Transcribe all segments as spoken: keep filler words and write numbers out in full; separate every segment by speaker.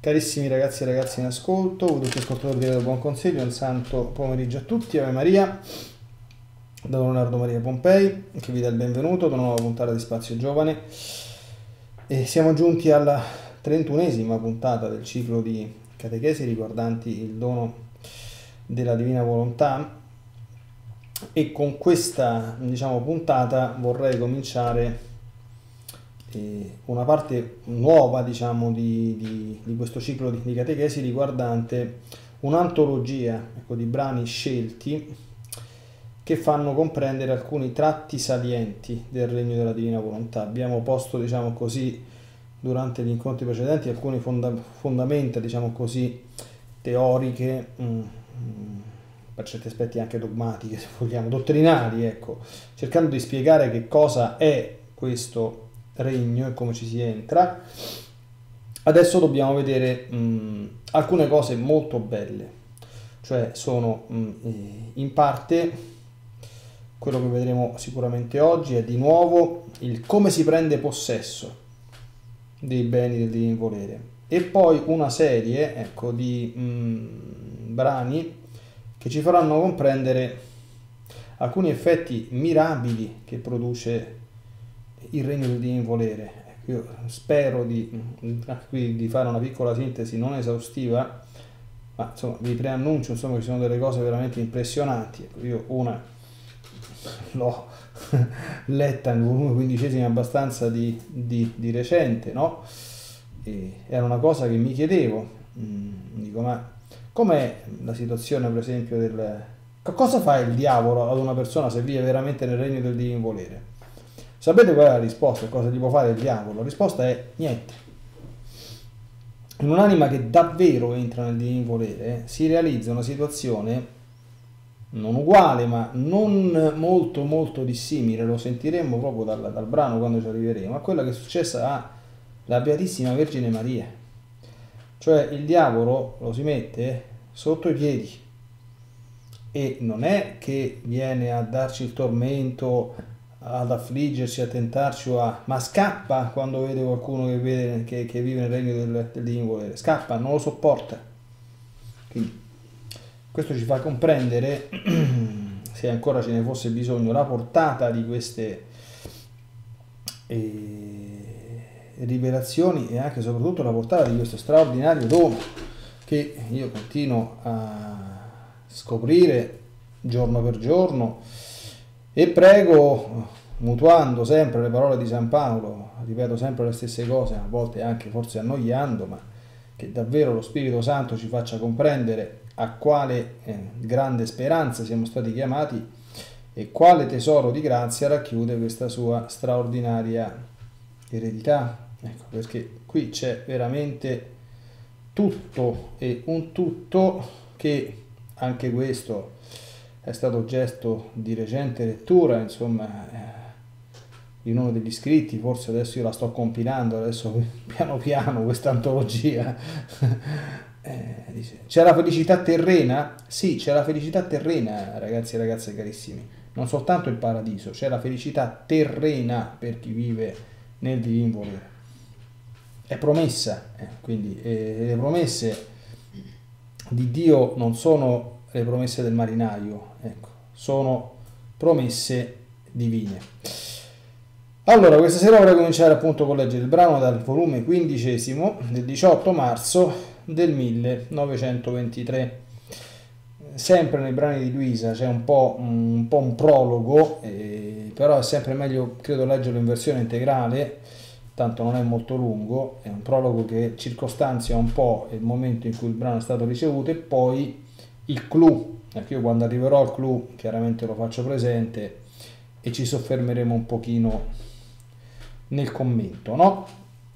Speaker 1: Carissimi ragazzi e ragazzi in ascolto, tutti ascoltatori di Radio Buon Consiglio, un santo pomeriggio a tutti. Ave Maria, da Don Leonardo Maria Pompei, che vi dà il benvenuto ad una nuova puntata di Spazio Giovane. E siamo giunti alla trentunesima puntata del ciclo di catechesi riguardanti il dono della Divina Volontà, e con questa, diciamo, puntata vorrei cominciare una parte nuova, diciamo, di, di, di questo ciclo di, di catechesi riguardante un'antologia, ecco, di brani scelti che fanno comprendere alcuni tratti salienti del regno della Divina Volontà. Abbiamo posto, diciamo così, durante gli incontri precedenti alcune fonda, fondamenta, diciamo così, teoriche, mh, per certi aspetti anche dogmatiche, se vogliamo, dottrinari, ecco, cercando di spiegare che cosa è questo regno e come ci si entra. Adesso dobbiamo vedere mh, alcune cose molto belle, cioè sono mh, in parte quello che vedremo sicuramente oggi è di nuovo il come si prende possesso dei beni del divino volere, e poi una serie, ecco, di mh, brani che ci faranno comprendere alcuni effetti mirabili che produce il regno del divino volere. Io spero di, di fare una piccola sintesi non esaustiva, ma insomma vi preannuncio, insomma, che ci sono delle cose veramente impressionanti. Io una l'ho letta nel volume quindicesimo abbastanza di, di, di recente, no? E era una cosa che mi chiedevo, dico, ma com'è la situazione, per esempio, del cosa fa il diavolo ad una persona se vive veramente nel regno del divino volere? Sapete qual è la risposta? Cosa gli può fare il diavolo? La risposta è niente. In un'anima che davvero entra nel divino volere si realizza una situazione non uguale, ma non molto molto dissimile, lo sentiremo proprio dal, dal brano quando ci arriveremo, a quella che è successa alla Beatissima Vergine Maria. Cioè il diavolo lo si mette sotto i piedi e non è che viene a darci il tormento, ad affliggerci, a tentarci, a... ma scappa quando vede qualcuno che, vede, che, che vive nel regno del, del divino volere, scappa, non lo sopporta. Quindi questo ci fa comprendere, se ancora ce ne fosse bisogno, la portata di queste eh, rivelazioni e anche e soprattutto la portata di questo straordinario dono che io continuo a scoprire giorno per giorno. E prego, mutuando sempre le parole di San Paolo, ripeto sempre le stesse cose, a volte anche forse annoiando, ma che davvero lo Spirito Santo ci faccia comprendere a quale eh, grande speranza siamo stati chiamati e quale tesoro di grazia racchiude questa sua straordinaria eredità. Ecco, perché qui c'è veramente tutto e un tutto che anche questo è stato oggetto di recente lettura, insomma, in uno degli scritti, forse adesso io la sto compilando, adesso piano piano questa antologia. eh, dice, c'è la felicità terrena? Sì, c'è la felicità terrena, ragazzi e ragazze carissimi, non soltanto il paradiso, c'è la felicità terrena per chi vive nel divino volere. È promessa, eh, quindi eh, le promesse di Dio non sono le promesse del marinaio, ecco, sono promesse divine. Allora, questa sera vorrei cominciare appunto con leggere il brano dal volume quindicesimo del diciotto marzo del millenovecentoventitré. Sempre nei brani di Luisa c'è un po' un, po' un prologo, eh, però è sempre meglio, credo, leggerlo in versione integrale, tanto non è molto lungo, è un prologo che circostanzia un po' il momento in cui il brano è stato ricevuto e poi il clou. Ecco, io quando arriverò al clou chiaramente lo faccio presente e ci soffermeremo un pochino nel commento, no?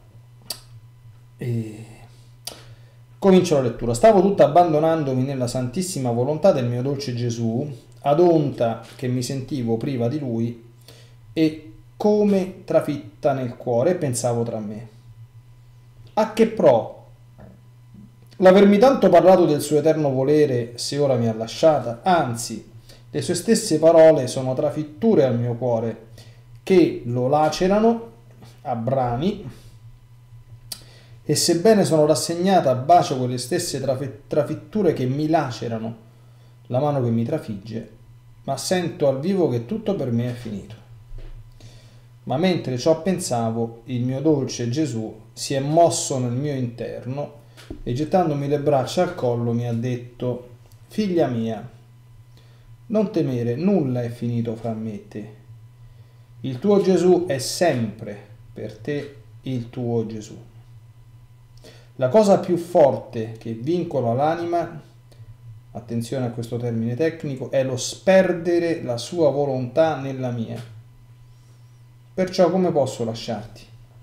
Speaker 1: E... comincio la lettura. Stavo tutta abbandonandomi nella santissima volontà del mio dolce Gesù, ad onta che mi sentivo priva di lui e come trafitta nel cuore, e pensavo tra me: a che pro l'avermi tanto parlato del suo eterno volere se ora mi ha lasciata? Anzi, le sue stesse parole sono trafitture al mio cuore che lo lacerano a brani e sebbene sono rassegnata, bacio quelle stesse trafe- trafitture che mi lacerano, la mano che mi trafigge, ma sento al vivo che tutto per me è finito. Ma mentre ciò pensavo, il mio dolce Gesù si è mosso nel mio interno e gettandomi le braccia al collo mi ha detto: figlia mia, non temere, nulla è finito fra me e te. Il tuo Gesù è sempre per te il tuo Gesù. La cosa più forte che vincola l'anima, attenzione a questo termine tecnico, è lo sperdere la sua volontà nella mia. Perciò come posso lasciarti?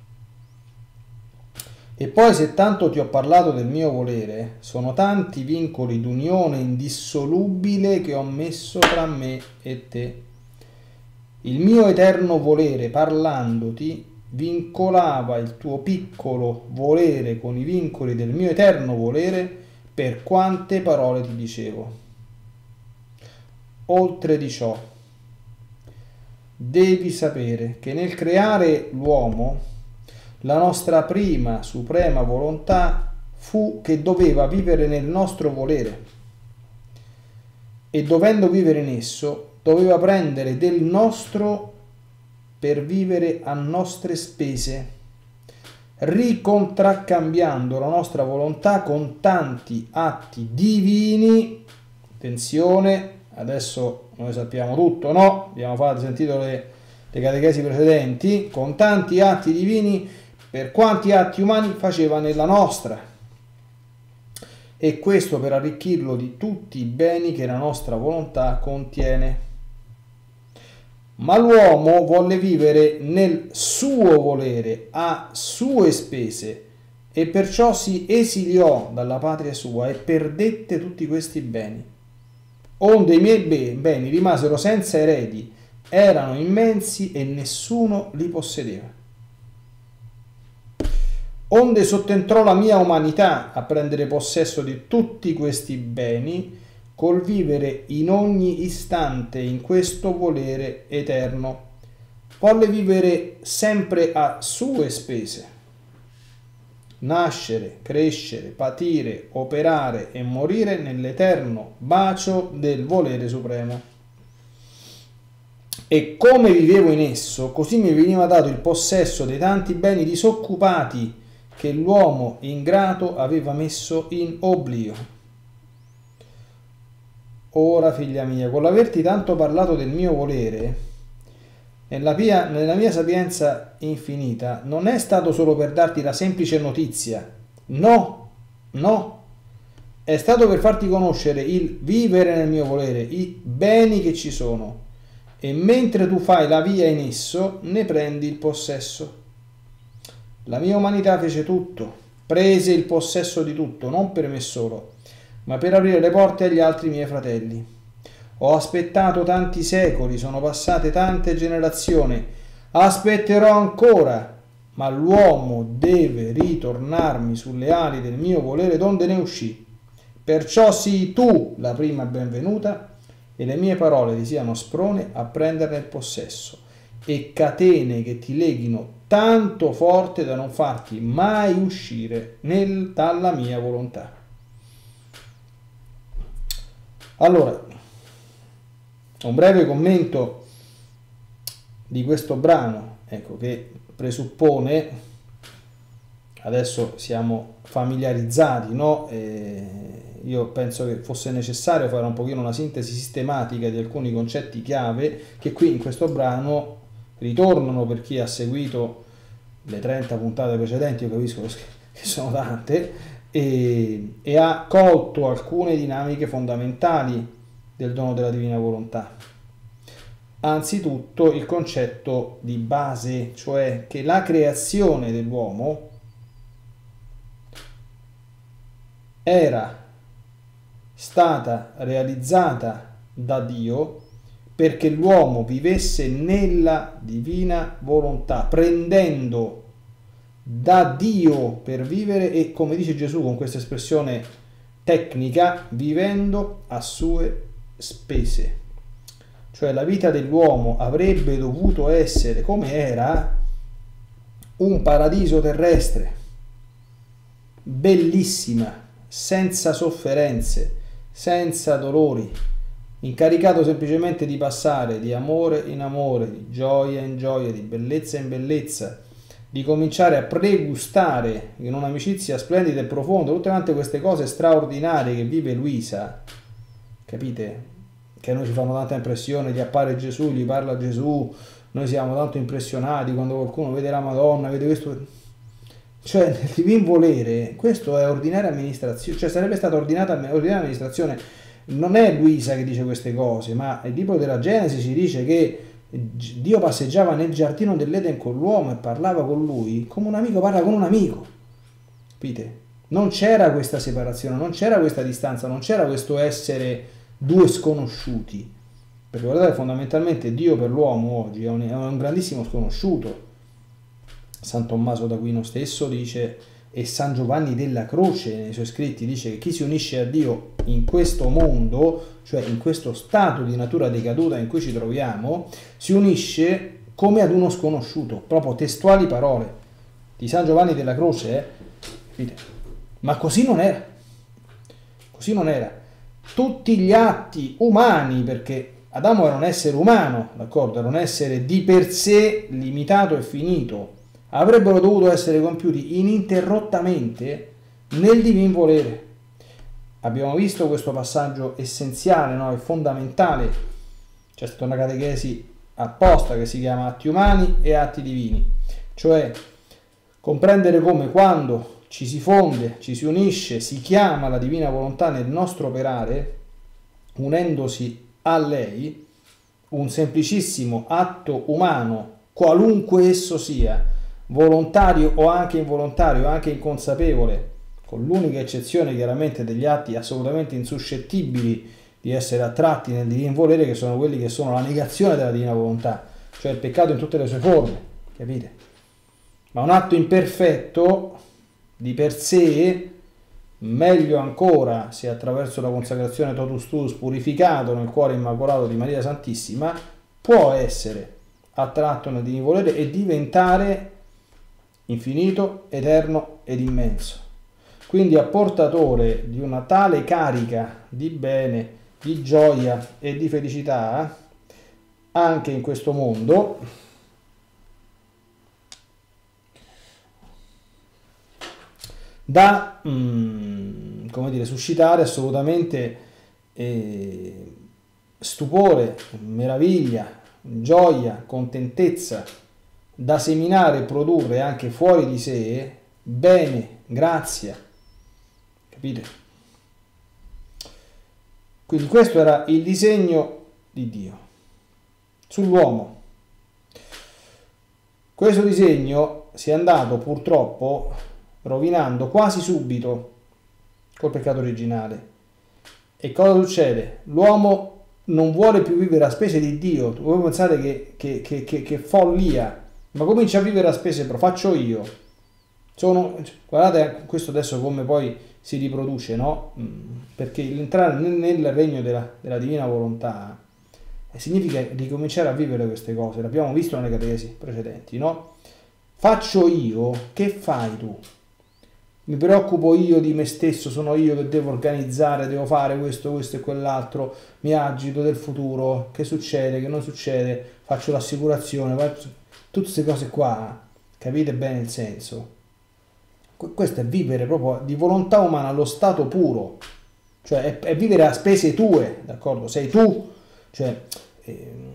Speaker 1: E poi se tanto ti ho parlato del mio volere, sono tanti vincoli d'unione indissolubile che ho messo tra me e te. Il mio eterno volere parlandoti vincolava il tuo piccolo volere con i vincoli del mio eterno volere per quante parole ti dicevo. Oltre di ciò, devi sapere che nel creare l'uomo, la nostra prima suprema volontà fu che doveva vivere nel nostro volere e dovendo vivere in esso doveva prendere del nostro per vivere a nostre spese, ricontracambiando la nostra volontà con tanti atti divini. Attenzione, adesso noi sappiamo tutto, no? Abbiamo fatto, sentito le, le catechesi precedenti, con tanti atti divini per quanti atti umani faceva nella nostra, e questo per arricchirlo di tutti i beni che la nostra volontà contiene. Ma l'uomo volle vivere nel suo volere a sue spese e perciò si esiliò dalla patria sua e perdette tutti questi beni. Onde i miei beni rimasero senza eredi, erano immensi e nessuno li possedeva. Onde sottentrò la mia umanità a prendere possesso di tutti questi beni, col vivere in ogni istante in questo volere eterno. Volle vivere sempre a sue spese. Nascere, crescere, patire, operare e morire nell'eterno bacio del volere supremo. E come vivevo in esso, così mi veniva dato il possesso dei tanti beni disoccupati che l'uomo ingrato aveva messo in oblio. Ora, figlia mia, con l'averti tanto parlato del mio volere, nella mia, nella mia sapienza infinita, non è stato solo per darti la semplice notizia. No, no. È stato per farti conoscere il vivere nel mio volere, i beni che ci sono. E mentre tu fai la via in esso, ne prendi il possesso. La mia umanità fece tutto, prese il possesso di tutto, non per me solo, ma per aprire le porte agli altri miei fratelli. Ho aspettato tanti secoli, sono passate tante generazioni, aspetterò ancora, ma l'uomo deve ritornarmi sulle ali del mio volere donde ne uscì. Perciò sii tu la prima benvenuta e le mie parole ti siano sprone a prenderne il possesso e catene che ti leghino tanto forte da non farti mai uscire nel, dalla mia volontà. Allora, un breve commento di questo brano, ecco, che presuppone, adesso siamo familiarizzati, no? Eh, io penso che fosse necessario fare un pochino una sintesi sistematica di alcuni concetti chiave che qui in questo brano ritornano per chi ha seguito le trenta puntate precedenti. Io capisco che sono tante, e, e ha colto alcune dinamiche fondamentali del dono della divina volontà. Anzitutto il concetto di base, cioè che la creazione dell'uomo era stata realizzata da Dio perché l'uomo vivesse nella divina volontà, prendendo da Dio per vivere e, come dice Gesù con questa espressione tecnica, vivendo a sue spese. Cioè la vita dell'uomo avrebbe dovuto essere, come era, un paradiso terrestre, bellissima, senza sofferenze, senza dolori, incaricato semplicemente di passare di amore in amore, di gioia in gioia, di bellezza in bellezza, di cominciare a pregustare in un'amicizia splendida e profonda tutte quante queste cose straordinarie che vive Luisa, capite? Che a noi ci fanno tanta impressione, gli appare Gesù, gli parla Gesù, noi siamo tanto impressionati quando qualcuno vede la Madonna, vede questo, cioè nel divin volere, questo è ordinaria amministrazione, cioè sarebbe stata ordinata ordinaria amministrazione. Non è Luisa che dice queste cose, ma il libro della Genesi ci dice che Dio passeggiava nel giardino dell'Eden con l'uomo e parlava con lui come un amico parla con un amico, capite? Non c'era questa separazione, non c'era questa distanza, non c'era questo essere due sconosciuti, perché guardate, fondamentalmente Dio per l'uomo oggi è un, è un grandissimo sconosciuto. San Tommaso d'Aquino stesso dice, e San Giovanni della Croce nei suoi scritti dice che chi si unisce a Dio in questo mondo, cioè in questo stato di natura decaduta in cui ci troviamo, si unisce come ad uno sconosciuto, proprio testuali parole di San Giovanni della Croce, eh? Ma così non era, così non era. Tutti gli atti umani, perché Adamo era un essere umano, d'accordo, era un essere di per sé limitato e finito, avrebbero dovuto essere compiuti ininterrottamente nel divin volere. Abbiamo visto questo passaggio essenziale, no? E fondamentale. C'è stata una catechesi apposta che si chiama Atti umani e atti divini, cioè comprendere come quando ci si fonde, ci si unisce, si chiama la divina volontà nel nostro operare, unendosi a lei, un semplicissimo atto umano, qualunque esso sia, volontario o anche involontario, anche inconsapevole, con l'unica eccezione chiaramente degli atti assolutamente insuscettibili di essere attratti nel divino volere, che sono quelli che sono la negazione della divina volontà, cioè il peccato in tutte le sue forme, capite? Ma un atto imperfetto di per sé, meglio ancora se attraverso la consacrazione totus tuus purificato nel cuore immacolato di Maria Santissima, può essere attratto nel divino volere e diventare infinito, eterno ed immenso. Quindi apportatore di una tale carica di bene, di gioia e di felicità anche in questo mondo, da mm, come dire, suscitare assolutamente eh, stupore, meraviglia, gioia, contentezza, da seminare e produrre anche fuori di sé bene, grazia, capite? Quindi questo era il disegno di Dio sull'uomo. Questo disegno si è andato purtroppo rovinando quasi subito col peccato originale. E cosa succede? L'uomo non vuole più vivere a spese di Dio. Voi pensate che, che, che, che, che follia, ma comincia a vivere a spese, però faccio io. Sono, guardate questo adesso come poi si riproduce, no? Perché l'entrare nel, nel regno della, della divina volontà eh, significa ricominciare a vivere queste cose. L'abbiamo visto nelle catechesi precedenti, no? Faccio io, che fai tu? Mi preoccupo io di me stesso, sono io che devo organizzare, devo fare questo, questo e quell'altro, mi agito del futuro, che succede, che non succede, faccio l'assicurazione, faccio... tutte queste cose qua, capite bene il senso? Questo è vivere proprio di volontà umana allo stato puro, cioè è, è vivere a spese tue, d'accordo? Sei tu, cioè... Eh,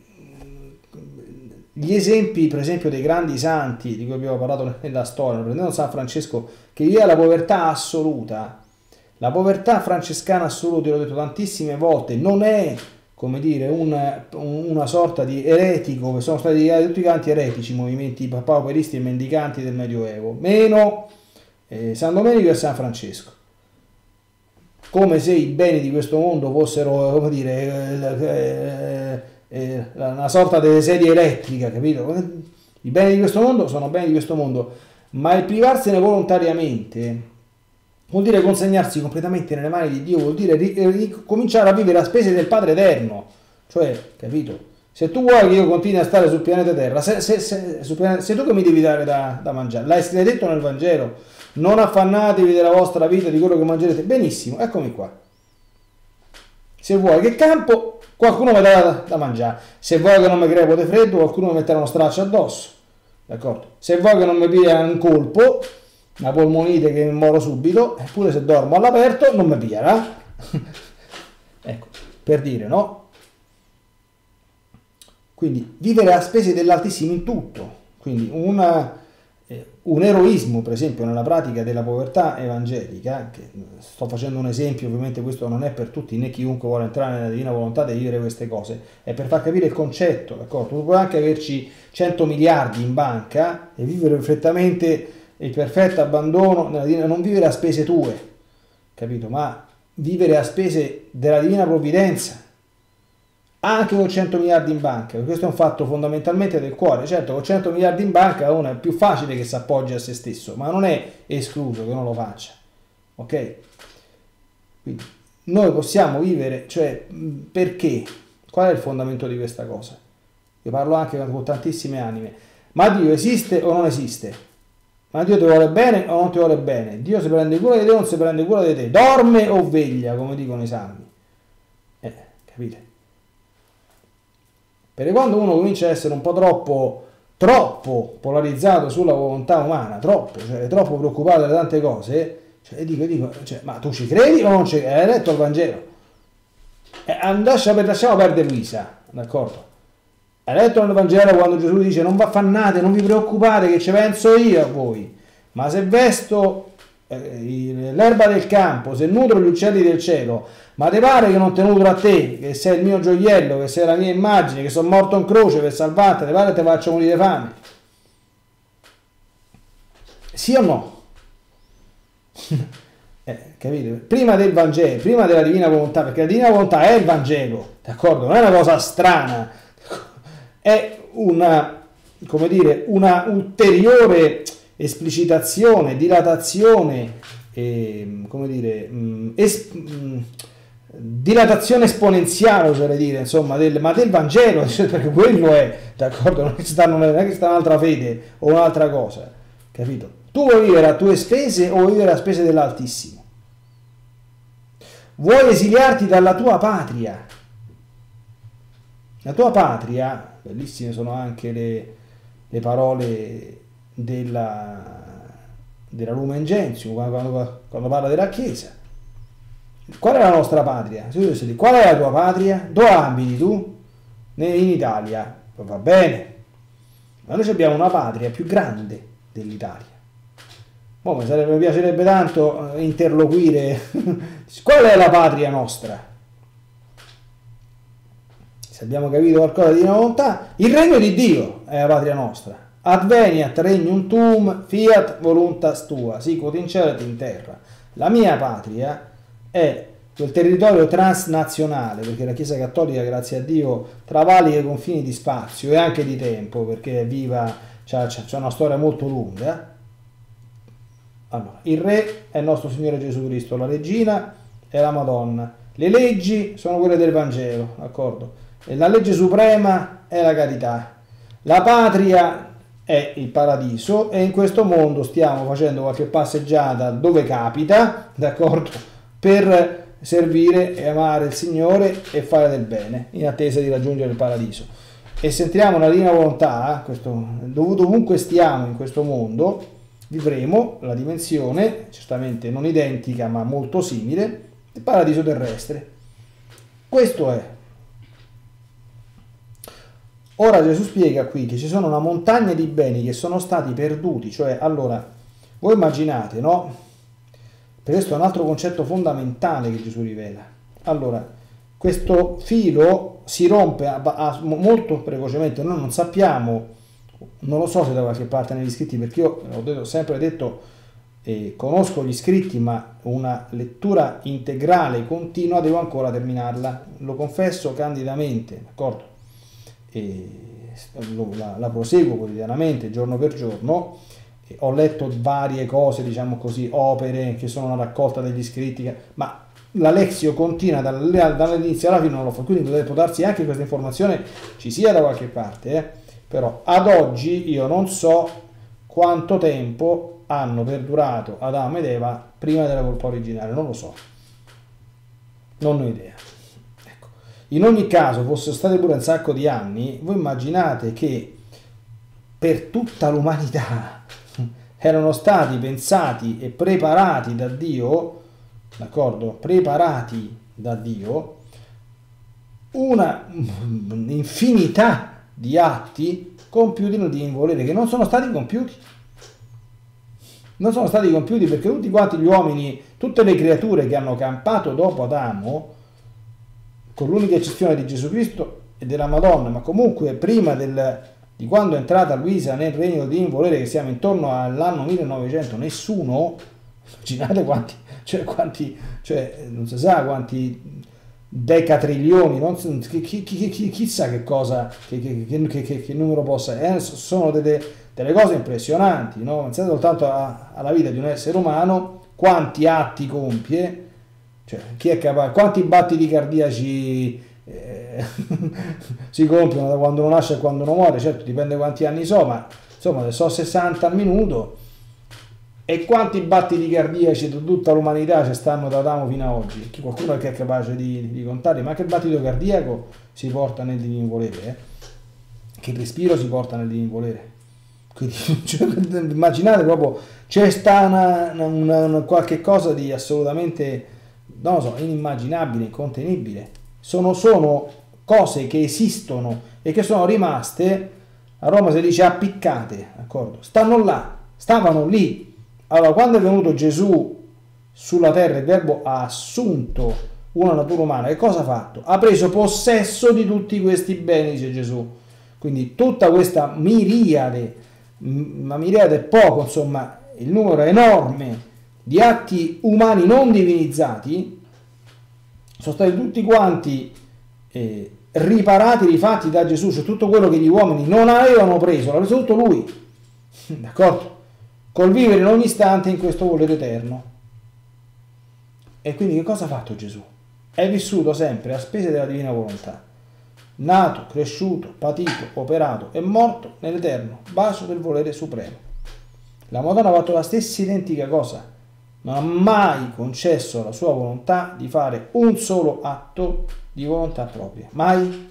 Speaker 1: gli esempi, per esempio, dei grandi santi di cui abbiamo parlato nella storia, prendendo San Francesco, che viveva la povertà assoluta, la povertà francescana assoluta, l'ho detto tantissime volte, non è, come dire, un, una sorta di eretico, che sono stati dedicati tutti quanti eretici, i movimenti pauperisti e mendicanti del Medioevo, meno eh, San Domenico e San Francesco. Come se i beni di questo mondo fossero, come dire, eh, eh, una sorta di sedia elettrica, capito? I beni di questo mondo sono beni di questo mondo, ma il privarsene volontariamente vuol dire consegnarsi completamente nelle mani di Dio, vuol dire cominciare a vivere a spese del Padre Eterno, cioè, capito? Se tu vuoi che io continui a stare sul pianeta Terra, se, se, se, sul pianeta, sei tu che mi devi dare da, da mangiare, l'hai detto nel Vangelo, non affannatevi della vostra vita, di quello che mangerete. Benissimo, eccomi qua. Se vuoi che campo, qualcuno mi darà da, da mangiare. Se vuoi che non mi crepo di freddo, qualcuno mi metterà uno straccio addosso. D'accordo? Se vuoi che non mi piglia un colpo, una polmonite che mi moro subito, eppure se dormo all'aperto non mi piglierà. Ecco, per dire, no? Quindi vivere a spese dell'Altissimo in tutto, quindi una, eh, un eroismo per esempio nella pratica della povertà evangelica, che sto facendo un esempio, ovviamente questo non è per tutti né chiunque vuole entrare nella divina volontà di vivere queste cose, è per far capire il concetto, d'accordo? Tu puoi anche averci cento miliardi in banca e vivere perfettamente il perfetto abbandono nella divina, non vivere a spese tue, capito? Ma vivere a spese della divina provvidenza, anche con cento miliardi in banca. Questo è un fatto fondamentalmente del cuore. Certo, con cento miliardi in banca uno è più facile che si appoggi a se stesso, ma non è escluso che non lo faccia, ok? Quindi noi possiamo vivere, cioè, perché? Qual è il fondamento di questa cosa? Io parlo anche con tantissime anime. Ma Dio esiste o non esiste? Ma Dio ti vuole bene o non ti vuole bene? Dio si prende cura di te o non si prende cura di te? Dorme o veglia, come dicono i salmi? Eh, capite? Perché quando uno comincia a essere un po' troppo, troppo polarizzato sulla volontà umana, troppo, cioè troppo preoccupato delle tante cose, cioè, dico, dico, cioè, ma tu ci credi o non ci credi? Hai letto il Vangelo? Eh, lasciamo, lasciamo perdere Luisa, d'accordo? Hai letto nel Vangelo quando Gesù dice non vi affannate, non vi preoccupate che ci penso io a voi, ma se vesto eh, l'erba del campo, se nutro gli uccelli del cielo, ma ti pare che non te nutro a te, che sei il mio gioiello, che sei la mia immagine, che sono morto in croce per salvarti, ti pare che ti faccio morire di fame? Sì o no? eh, capite? Prima del Vangelo, prima della divina volontà, perché la divina volontà è il Vangelo, d'accordo? Non è una cosa strana, è una, come dire, una ulteriore esplicitazione, dilatazione, e, come dire, mh, es, mh, dilatazione esponenziale, oserei dire, insomma, del, ma del Vangelo, perché quello è, d'accordo? Non è che sta, non è che sta un'altra fede o un'altra cosa, capito? Tu vuoi vivere a tue spese o vuoi vivere a spese dell'Altissimo? Vuoi esiliarti dalla tua patria? La tua patria, bellissime sono anche le, le parole della, della Lumen Gentium quando, quando, quando parla della Chiesa. Qual è la nostra patria? Qual è la tua patria? Dove abiti tu? In Italia. Va bene, ma noi abbiamo una patria più grande dell'Italia. Oh, mi, sarebbe, mi piacerebbe tanto interloquire. Qual è la patria nostra? Se abbiamo capito qualcosa di una volontà, il regno di Dio è la patria nostra. Adveniat regnum tuum, fiat voluntas tua, sicut in cielo et in terra. La mia patria è quel territorio transnazionale, perché la Chiesa Cattolica, grazie a Dio, travalica i confini di spazio e anche di tempo, perché è viva, c'ha, c'ha una storia molto lunga. Allora, il re è il nostro Signore Gesù Cristo, la regina è la Madonna, le leggi sono quelle del Vangelo, d'accordo? E la legge suprema è la carità, la patria è il paradiso e in questo mondo stiamo facendo qualche passeggiata dove capita, d'accordo? Per servire e amare il Signore e fare del bene in attesa di raggiungere il paradiso. E se entriamo nella divina volontà, questo, dovunque stiamo in questo mondo, vivremo la dimensione, certamente non identica ma molto simile, del paradiso terrestre. Questo è. Ora Gesù spiega qui che ci sono una montagna di beni che sono stati perduti, cioè, allora, voi immaginate, no? Per questo è un altro concetto fondamentale che Gesù rivela. Allora, questo filo si rompe a, a, molto precocemente, noi non sappiamo, non lo so se da qualche parte negli scritti, perché io ho, detto, ho sempre detto, eh, conosco gli scritti, ma una lettura integrale, continua, devo ancora terminarla, lo confesso candidamente, d'accordo? E la, la proseguo quotidianamente, giorno per giorno. E ho letto varie cose, diciamo così, opere che sono una raccolta degli scritti, ma la lexio continua dall'inizio alla fine non lo fa, quindi può darsi anche questa informazione ci sia da qualche parte, eh? Però ad oggi io non so quanto tempo hanno perdurato Adamo ed Eva prima della colpa originale? Non lo so, non ho idea. Ecco. In ogni caso, fossero stati pure un sacco di anni, voi immaginate che per tutta l'umanità erano stati pensati e preparati da Dio, d'accordo? Preparati da Dio una infinità di atti compiuti nel divino volere, che non sono stati compiuti. Non sono stati compiuti perché tutti quanti gli uomini, tutte le creature che hanno campato dopo Adamo, con l'unica eccezione di Gesù Cristo e della Madonna, ma comunque prima del, di quando è entrata Luisa nel regno del divino volere, che siamo intorno all'anno millenovecento, nessuno, immaginate quanti, cioè quanti, cioè non si sa quanti decatrilioni, non, chi, chi, chi, chi, chissà che cosa, che, che, che, che, che numero possa, eh, sono delle, delle cose impressionanti, no? Pensate soltanto a, alla vita di un essere umano, quanti atti compie, cioè chi è capace, quanti battiti cardiaci eh, si compiono da quando uno nasce a quando uno muore, certo dipende quanti anni so, ma insomma so sessanta al minuto. E quanti battiti cardiaci di tutta l'umanità ci stanno da Adamo fino ad oggi? Chi qualcuno che è capace di, di contare, ma che battito cardiaco si porta nel divino volere? Eh? Che respiro si porta nel divino volere? Quindi, cioè, immaginate proprio, c'è sta una, una, una, qualche cosa di assolutamente, non lo so, inimmaginabile, incontenibile. Sono, sono cose che esistono e che sono rimaste, a Roma si dice appiccate, d'accordo? Stanno là, stavano lì. Allora, quando è venuto Gesù sulla terra, il Verbo ha assunto una natura umana, che cosa ha fatto? Ha preso possesso di tutti questi beni, dice Gesù. Quindi tutta questa miriade, ma miriade è poco, insomma, il numero è enorme di atti umani non divinizzati, sono stati tutti quanti eh, riparati, rifatti da Gesù, cioè tutto quello che gli uomini non avevano preso, l'ha preso tutto lui, d'accordo? Col vivere in ogni istante in questo volere eterno. E quindi che cosa ha fatto Gesù? È vissuto sempre a spese della divina volontà, nato, cresciuto, patito, operato e morto nell'eterno bacio del volere supremo. La Madonna ha fatto la stessa identica cosa, non ha mai concesso alla sua volontà di fare un solo atto di volontà propria, mai.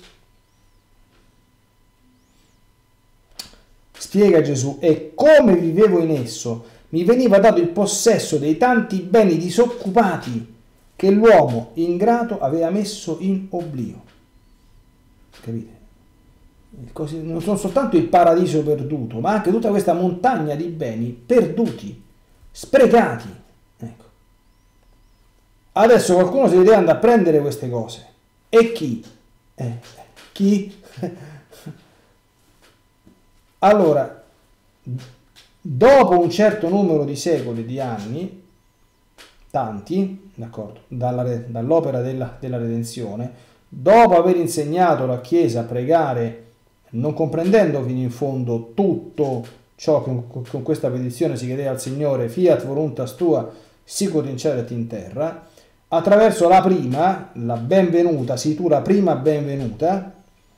Speaker 1: Spiega Gesù, e come vivevo in esso, mi veniva dato il possesso dei tanti beni disoccupati che l'uomo ingrato aveva messo in oblio. Capite? Così, non sono soltanto il paradiso perduto, ma anche tutta questa montagna di beni perduti, sprecati. Ecco. Adesso qualcuno si deve andare a prendere queste cose. E chi? Eh, chi? Allora, dopo un certo numero di secoli, di anni, tanti, d'accordo, dall'opera della, della redenzione, dopo aver insegnato la Chiesa a pregare, non comprendendo fino in fondo tutto ciò che con, con questa petizione si chiedeva al Signore, fiat voluntas tua, sicut in cielo et in terra, attraverso la prima, la benvenuta, situra prima benvenuta,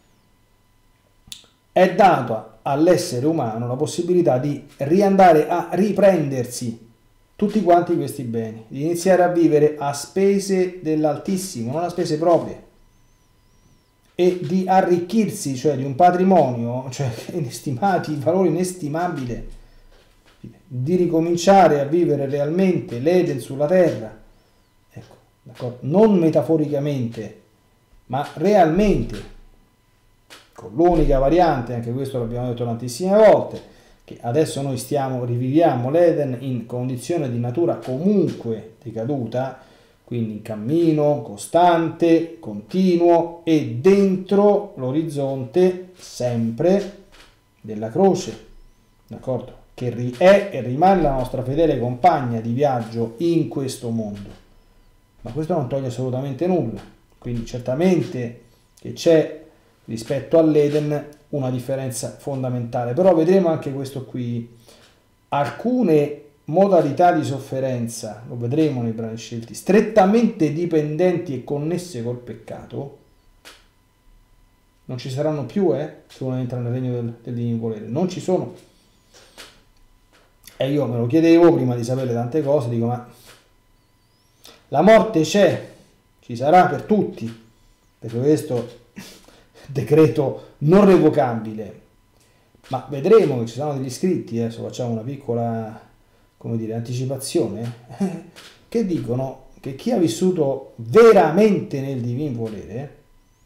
Speaker 1: è dato all'essere umano la possibilità di riandare a riprendersi tutti quanti questi beni, di iniziare a vivere a spese dell'Altissimo, non a spese proprie, e di arricchirsi, cioè di un patrimonio, cioè inestimati, valore inestimabile, di ricominciare a vivere realmente l'Eden sulla terra, ecco, d'accordo? Non metaforicamente, ma realmente, con l'unica variante, anche questo l'abbiamo detto tantissime volte, che adesso noi stiamo, riviviamo l'Eden in condizione di natura comunque decaduta, quindi in cammino costante, continuo e dentro l'orizzonte sempre della croce, d'accordo? Che è e rimane la nostra fedele compagna di viaggio in questo mondo. Ma questo non toglie assolutamente nulla, quindi certamente che c'è rispetto all'Eden una differenza fondamentale, però vedremo anche questo qui. Alcune modalità di sofferenza, lo vedremo nei brani scelti, strettamente dipendenti e connesse col peccato, non ci saranno più, eh, se uno entra nel regno del, del divino volere, non ci sono. E io me lo chiedevo prima di sapere tante cose, dico ma la morte c'è, ci sarà per tutti, perché questo decreto non revocabile, ma vedremo che ci saranno degli scritti, adesso facciamo una piccola, come dire, anticipazione, che dicono che chi ha vissuto veramente nel divin volere,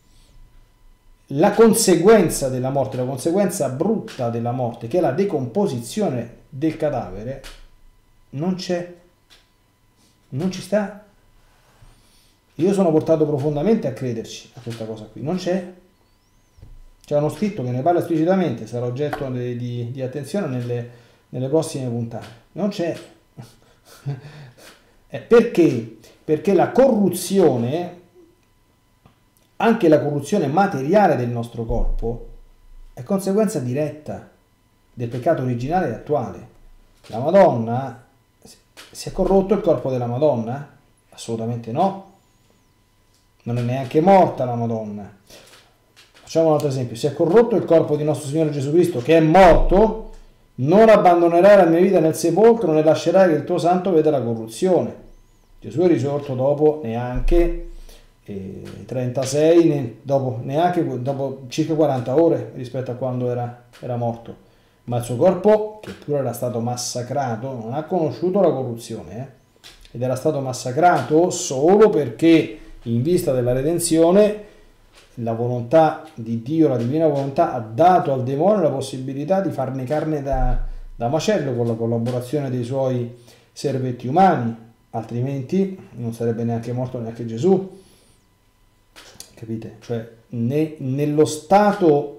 Speaker 1: la conseguenza della morte, la conseguenza brutta della morte, che è la decomposizione del cadavere, non c'è, non ci sta. Io sono portato profondamente a crederci a questa cosa qui, non c'è. C'è uno scritto che ne parla esplicitamente, sarà oggetto di, di, di attenzione nelle, nelle prossime puntate. Non c'è. eh, perché? Perché la corruzione, anche la corruzione materiale del nostro corpo, è conseguenza diretta del peccato originale e attuale. La Madonna, si è corrotto il corpo della Madonna? Assolutamente no. Non è neanche morta la Madonna. Facciamo un altro esempio. Si è corrotto il corpo di nostro Signore Gesù Cristo, che è morto, non abbandonerai la mia vita nel sepolcro, né lascerai che il tuo santo veda la corruzione. Gesù è risorto dopo neanche eh, trentasei, ne, dopo, neanche dopo circa quaranta ore rispetto a quando era, era morto. Ma il suo corpo, che pure era stato massacrato, non ha conosciuto la corruzione, eh? Ed era stato massacrato solo perché, in vista della redenzione, la volontà di Dio, la divina volontà, ha dato al demonio la possibilità di farne carne da, da macello con la collaborazione dei suoi servetti umani, altrimenti non sarebbe neanche morto neanche Gesù. Capite? Cioè, ne, nello stato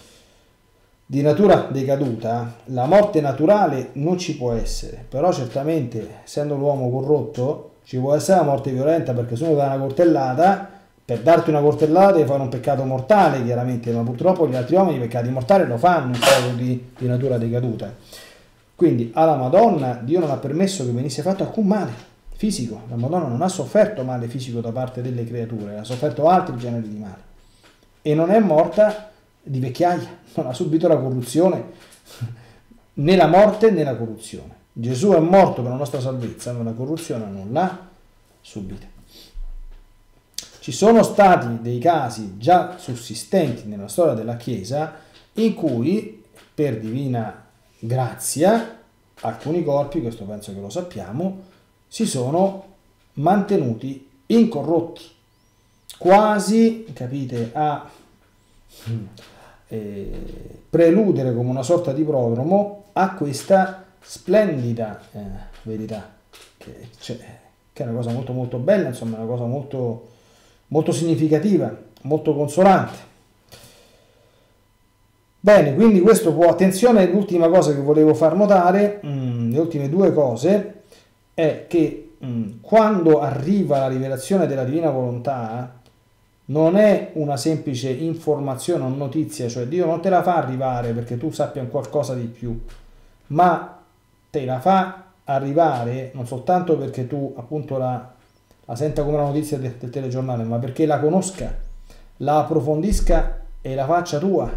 Speaker 1: di natura decaduta, la morte naturale non ci può essere, però certamente, essendo l'uomo corrotto, ci può essere la morte violenta, perché se uno dà una coltellata, per darti una coltellata devi fare un peccato mortale, chiaramente, ma purtroppo gli altri uomini i peccati mortali lo fanno in stato di, di natura decaduta. Quindi alla Madonna Dio non ha permesso che venisse fatto alcun male fisico. La Madonna non ha sofferto male fisico da parte delle creature, ha sofferto altri generi di male. E non è morta di vecchiaia, non ha subito la corruzione, né la morte né la corruzione. Gesù è morto per la nostra salvezza, ma la corruzione non l'ha subita. Ci sono stati dei casi già sussistenti nella storia della Chiesa in cui, per divina grazia, alcuni corpi, questo penso che lo sappiamo, si sono mantenuti incorrotti, quasi, capite, a eh, preludere come una sorta di prodromo a questa splendida eh, verità, che, cioè, che è una cosa molto molto bella, insomma, una cosa molto molto significativa, molto consolante. Bene, quindi questo può, attenzione, l'ultima cosa che volevo far notare, mh, le ultime due cose, è che mh, quando arriva la rivelazione della divina volontà, non è una semplice informazione o notizia, cioè Dio non te la fa arrivare perché tu sappia qualcosa di più, ma te la fa arrivare non soltanto perché tu appunto la la senta come una notizia del, del telegiornale, ma perché la conosca, la approfondisca e la faccia tua.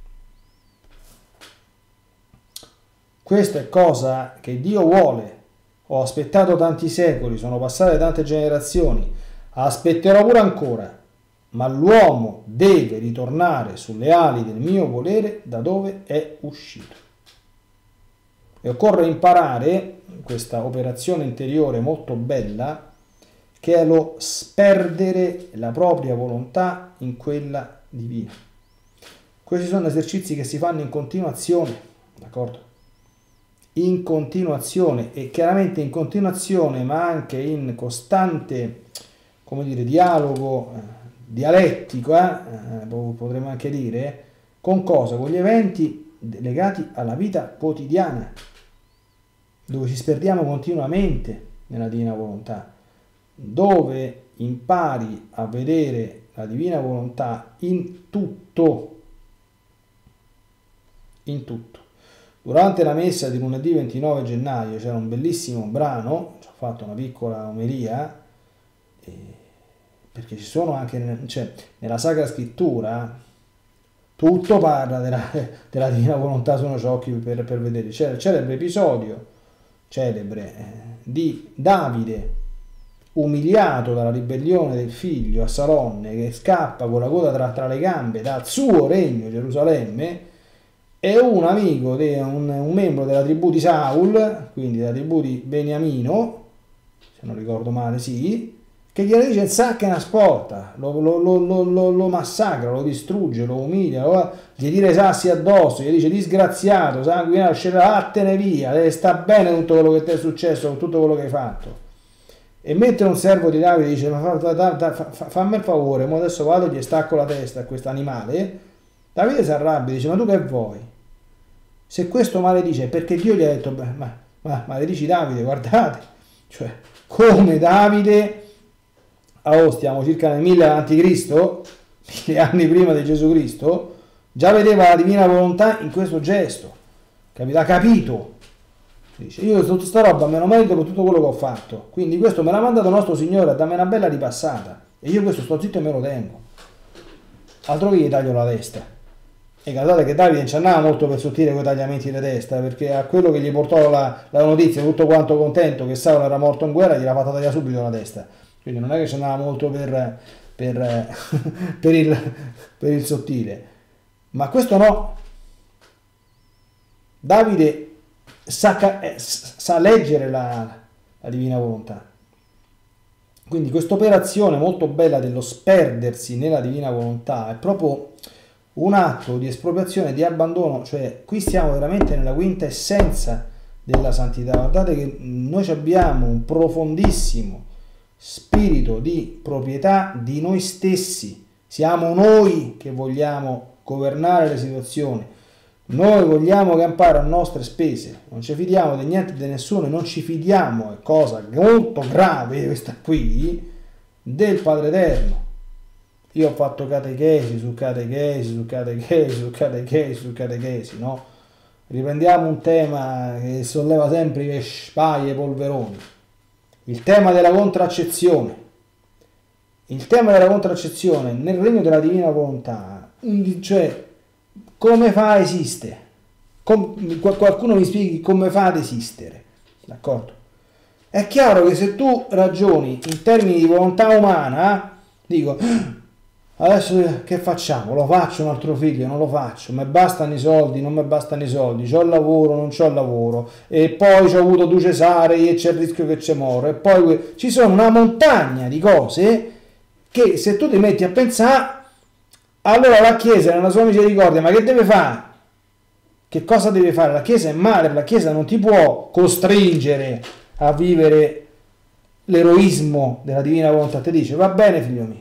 Speaker 1: Questa è cosa che Dio vuole. Ho aspettato tanti secoli, sono passate tante generazioni, aspetterò pure ancora, ma l'uomo deve ritornare sulle ali del mio volere da dove è uscito. E occorre imparare questa operazione interiore molto bella, che è lo sperdere la propria volontà in quella divina. Questi sono esercizi che si fanno in continuazione, d'accordo? In continuazione, e chiaramente in continuazione, ma anche in costante, come dire, dialogo eh, dialettico, eh, potremmo anche dire, con cosa? Con gli eventi legati alla vita quotidiana, dove ci sperdiamo continuamente nella divina volontà, dove impari a vedere la divina volontà in tutto, in tutto. Durante la messa di lunedì ventinove gennaio c'era un bellissimo brano, ci ho fatto una piccola omelia, eh, perché ci sono anche, cioè, nella Sacra Scrittura tutto parla della, della divina volontà, sono occhi per, per vedere. C'era il celebre episodio celebre eh, di Davide umiliato dalla ribellione del figlio a Salonne, che scappa con la coda tra, tra le gambe dal suo regno Gerusalemme, e un amico, de, un, un membro della tribù di Saul, quindi della tribù di Beniamino, se non ricordo male, sì, che gliene dice in sacca e una sporta, lo, lo, lo, lo, lo massacra, lo distrugge, lo umilia, lo, gli tira i sassi addosso, gli dice disgraziato, sanguinato, scena, vattene via, sta bene tutto quello che ti è successo, con tutto quello che hai fatto. E mentre un servo di Davide dice ma fa, fa, fa, fa, fammi il favore, mo adesso vado e gli stacco la testa a questo animale, Davide si arrabbia e dice ma tu che vuoi? Se questo maledice, perché Dio gli ha detto beh, ma, ma maledici Davide, guardate, cioè come Davide, oh, stiamo circa nel mille avanti Cristo, mille anni prima di Gesù Cristo, già vedeva la divina volontà in questo gesto, capito? Ha capito. Dice, io tutta sta roba me lo merito per tutto quello che ho fatto, quindi questo me l'ha mandato nostro Signore a darmi una bella ripassata e io questo sto zitto e me lo tengo, altro che gli taglio la testa. E guardate che Davide non ci andava molto per sottile con i tagliamenti di testa, perché a quello che gli portò la, la notizia, tutto quanto contento che Saulo era morto in guerra, gliela fatta tagliare subito la testa, quindi non è che ci andava molto per, per, per, il, per il sottile, ma questo no. Davide Sa, sa leggere la, la divina volontà, quindi questa operazione molto bella dello sperdersi nella divina volontà è proprio un atto di espropriazione, di abbandono, cioè qui stiamo veramente nella quinta essenza della santità. Guardate che noi abbiamo un profondissimo spirito di proprietà di noi stessi, siamo noi che vogliamo governare le situazioni. Noi vogliamo campare a nostre spese, non ci fidiamo di niente e di nessuno, non ci fidiamo, è cosa molto grave questa qui, del Padre Eterno. Io ho fatto catechesi su catechesi, su catechesi, su catechesi, su catechesi, no? Riprendiamo un tema che solleva sempre i vespai e i polveroni, il tema della contraccezione. Il tema della contraccezione nel regno della divina volontà, cioè come fa a esistere? Com- qualcuno mi spieghi come fa ad esistere, d'accordo? È chiaro che se tu ragioni in termini di volontà umana, dico, adesso che facciamo? Lo faccio un altro figlio? Non lo faccio? Mi bastano i soldi? Non mi bastano i soldi? C'ho il lavoro? Non c'ho il lavoro? E poi c'ho avuto due cesarei e c'è il rischio che ci moro? E poi ci sono una montagna di cose che se tu ti metti a pensare, allora la Chiesa nella sua misericordia, ma che deve fare? Che cosa deve fare? La Chiesa è madre, la Chiesa non ti può costringere a vivere l'eroismo della divina volontà. Ti dice, va bene figlio mio,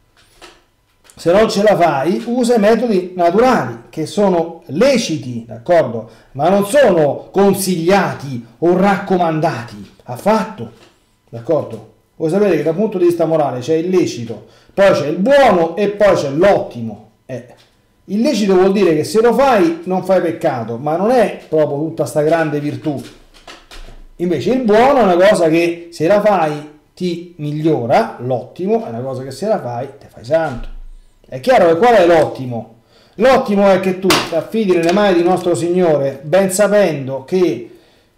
Speaker 1: se non ce la fai, usa i metodi naturali, che sono leciti, d'accordo? Ma non sono consigliati o raccomandati, affatto, d'accordo? Voi sapete che dal punto di vista morale c'è il lecito, poi c'è il buono e poi c'è l'ottimo. Eh. Il lecito vuol dire che se lo fai non fai peccato, ma non è proprio tutta sta grande virtù. Invece il buono è una cosa che se la fai ti migliora, l'ottimo è una cosa che se la fai ti fai santo. È chiaro che qual è l'ottimo? L'ottimo è che tu ti affidi nelle mani di nostro Signore, ben sapendo che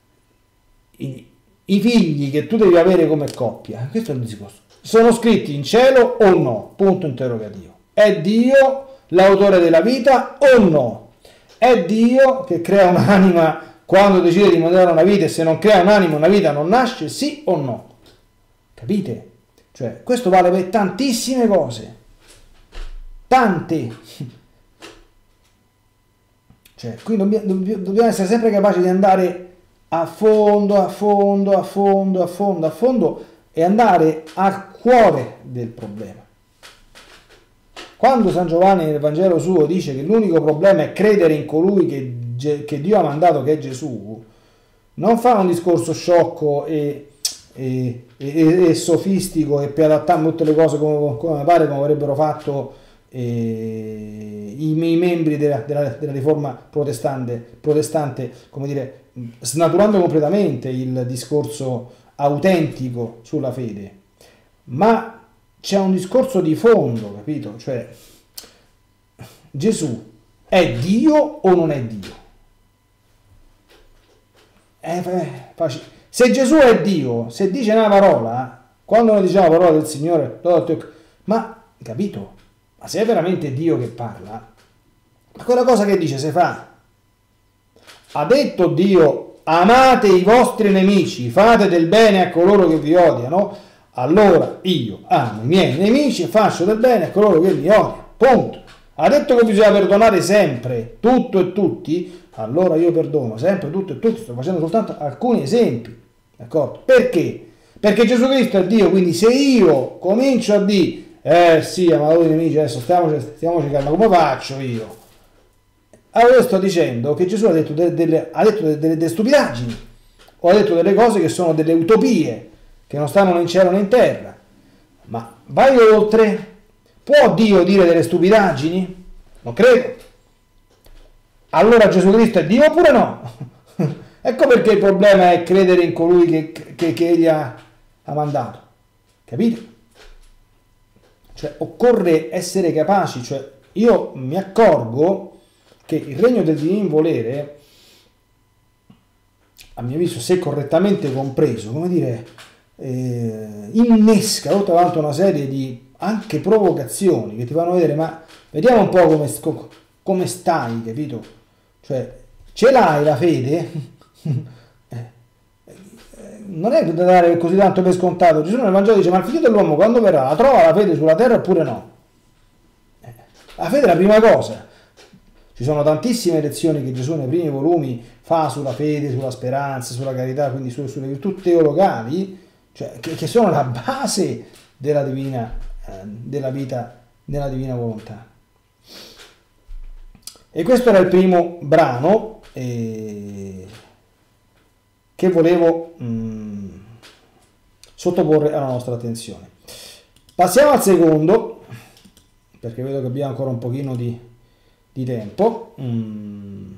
Speaker 1: i, i figli che tu devi avere come coppia, questo è il discorso, sono scritti in cielo o no? Punto interrogativo. È Dio l'autore della vita o no? È Dio che crea un'anima quando decide di mandare una vita, e se non crea un'anima una vita non nasce, sì o no? Capite? Cioè, questo vale per tantissime cose. Tante. Cioè, quindi dobbiamo, dobbiamo essere sempre capaci di andare a fondo, a fondo, a fondo, a fondo, a fondo e andare al cuore del problema. Quando San Giovanni nel Vangelo suo dice che l'unico problema è credere in colui che, che Dio ha mandato, che è Gesù, non fa un discorso sciocco e, e, e, e sofistico e per adattarmi tutte le cose come, come pare, come avrebbero fatto eh, i, i membri della, della, della riforma protestante, protestante, come dire, snaturando completamente il discorso autentico sulla fede, ma c'è un discorso di fondo, capito? Cioè, Gesù è Dio o non è Dio? È facile. Se Gesù è Dio, se dice una parola, quando noi diciamo la parola del Signore, ma capito? Ma se è veramente Dio che parla, ma quella cosa che dice si fa. Ha detto Dio, amate i vostri nemici, fate del bene a coloro che vi odiano, allora io amo i miei nemici e faccio del bene a coloro che mi odiano. Punto. Ha detto che bisogna perdonare sempre tutto e tutti, allora io perdono sempre tutto e tutti. Sto facendo soltanto alcuni esempi, d'accordo? Perché? Perché Gesù Cristo è Dio, quindi se io comincio a dire eh sì, amatori nemici, adesso stiamoci, stiamoci calma, come faccio io? Allora io sto dicendo che Gesù ha detto delle, delle, ha detto delle, delle, delle stupidaggini, o ha detto delle cose che sono delle utopie, che non stanno né in cielo né in terra. Ma vai oltre? Può Dio dire delle stupidaggini? Non credo. Allora Gesù Cristo è Dio oppure no? Ecco perché il problema è credere in colui che, che, che egli ha, ha mandato. Capite? Cioè occorre essere capaci, cioè io mi accorgo che il regno del divino volere, a mio avviso, se correttamente compreso, come dire, eh, innesca tutta quanta una serie di anche provocazioni che ti fanno vedere, ma vediamo un po' come, come stai, capito? Cioè, ce l'hai la fede? Non è da dare così tanto per scontato. Gesù nel Vangelo dice, ma il figlio dell'uomo quando verrà la trova la fede sulla terra oppure no? La fede è la prima cosa. Ci sono tantissime lezioni che Gesù nei primi volumi fa sulla fede, sulla speranza, sulla carità, quindi su, sulle virtù teologali, cioè, che, che sono la base della divina, eh, della vita, della divina volontà. E questo era il primo brano eh, che volevo mh, sottoporre alla nostra attenzione. Passiamo al secondo, perché vedo che abbiamo ancora un pochino di, di tempo, mh,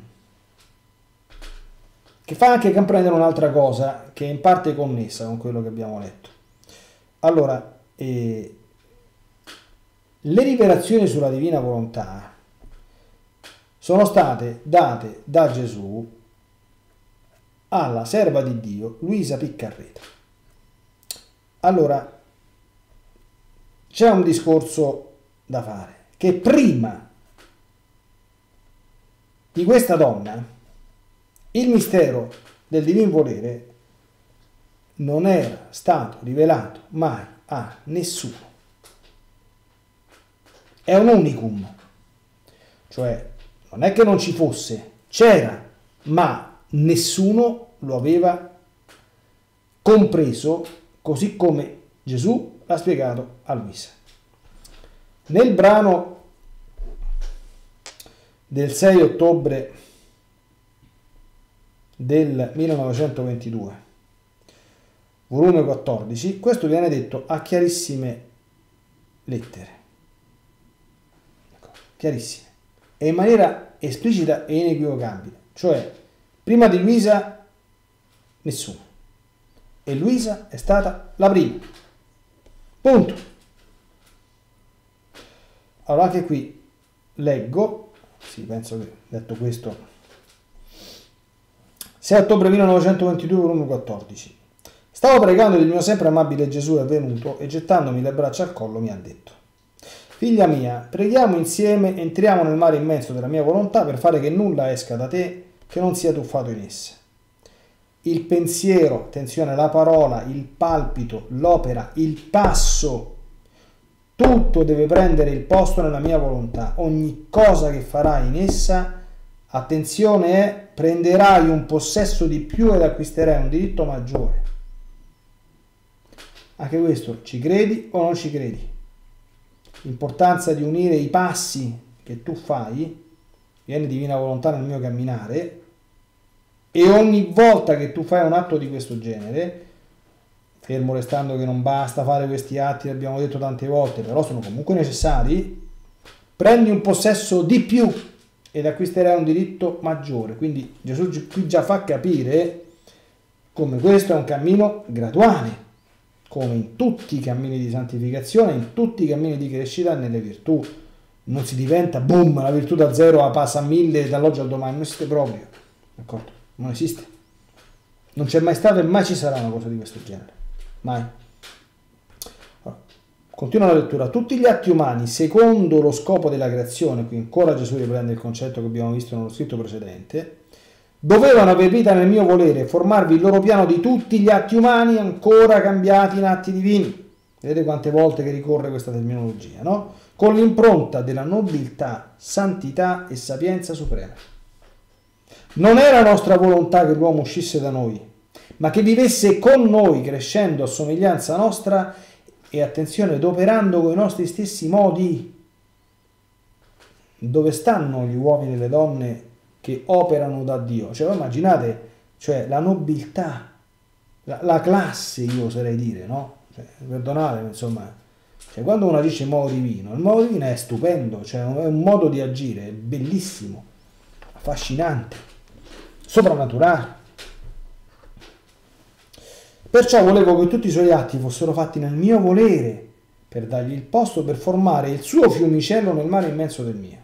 Speaker 1: che fa anche comprendere un'altra cosa che è in parte connessa con quello che abbiamo letto. Allora, eh, le rivelazioni sulla divina volontà sono state date da Gesù alla serva di Dio Luisa Piccarreta. Allora, c'è un discorso da fare, che prima di questa donna il mistero del divin volere non era stato rivelato mai a nessuno. È un unicum, cioè non è che non ci fosse, c'era, ma nessuno lo aveva compreso così come Gesù l'ha spiegato a Luisa. Nel brano del sei ottobre del millenovecentoventidue, volume quattordici, questo viene detto a chiarissime lettere, chiarissime, e in maniera esplicita e inequivocabile, cioè prima di Luisa nessuno, e Luisa è stata la prima, punto. Allora anche qui leggo, sì, penso che detto questo, sei ottobre millenovecentoventidue, volume quattordici. Stavo pregando ed il mio sempre amabile Gesù è venuto e gettandomi le braccia al collo mi ha detto: figlia mia, preghiamo insieme, entriamo nel mare immenso della mia volontà per fare che nulla esca da te che non sia tuffato in essa. Il pensiero, attenzione, la parola, il palpito, l'opera, il passo, tutto deve prendere il posto nella mia volontà. Ogni cosa che farai in essa, attenzione, è prenderai un possesso di più ed acquisterai un diritto maggiore. Anche questo, ci credi o non ci credi? L'importanza di unire i passi che tu fai, viene divina volontà nel mio camminare, e ogni volta che tu fai un atto di questo genere, fermo restando che non basta fare questi atti, l'abbiamo detto tante volte, però sono comunque necessari, prendi un possesso di più ed acquisterai un diritto maggiore. Quindi Gesù qui già fa capire come questo è un cammino graduale, come in tutti i cammini di santificazione, in tutti i cammini di crescita nelle virtù. Non si diventa, boom, la virtù da zero a passa a mille dall'oggi al domani, non esiste proprio, d'accordo? Non esiste. Non c'è mai stato e mai ci sarà una cosa di questo genere. Mai. Allora, continua la lettura. Tutti gli atti umani, secondo lo scopo della creazione, qui ancora Gesù riprende il concetto che abbiamo visto nello scritto precedente, dovevano aver vita nel mio volere, formarvi il loro piano di tutti gli atti umani ancora cambiati in atti divini. Vedete quante volte che ricorre questa terminologia, no? Con l'impronta della nobiltà, santità e sapienza suprema. Non era nostra volontà che l'uomo uscisse da noi, ma che vivesse con noi, crescendo a somiglianza nostra e, attenzione, ed operando con i nostri stessi modi. Dove stanno gli uomini e le donne che operano da Dio? Cioè, voi immaginate, cioè, la nobiltà, la, la classe, io oserei dire, no? Cioè, perdonatemi, insomma, cioè, quando uno agisce in modo divino, il modo divino è stupendo, cioè è un modo di agire bellissimo, affascinante, soprannaturale. Perciò volevo che tutti i suoi atti fossero fatti nel mio volere, per dargli il posto per formare il suo fiumicello nel mare immenso del mio.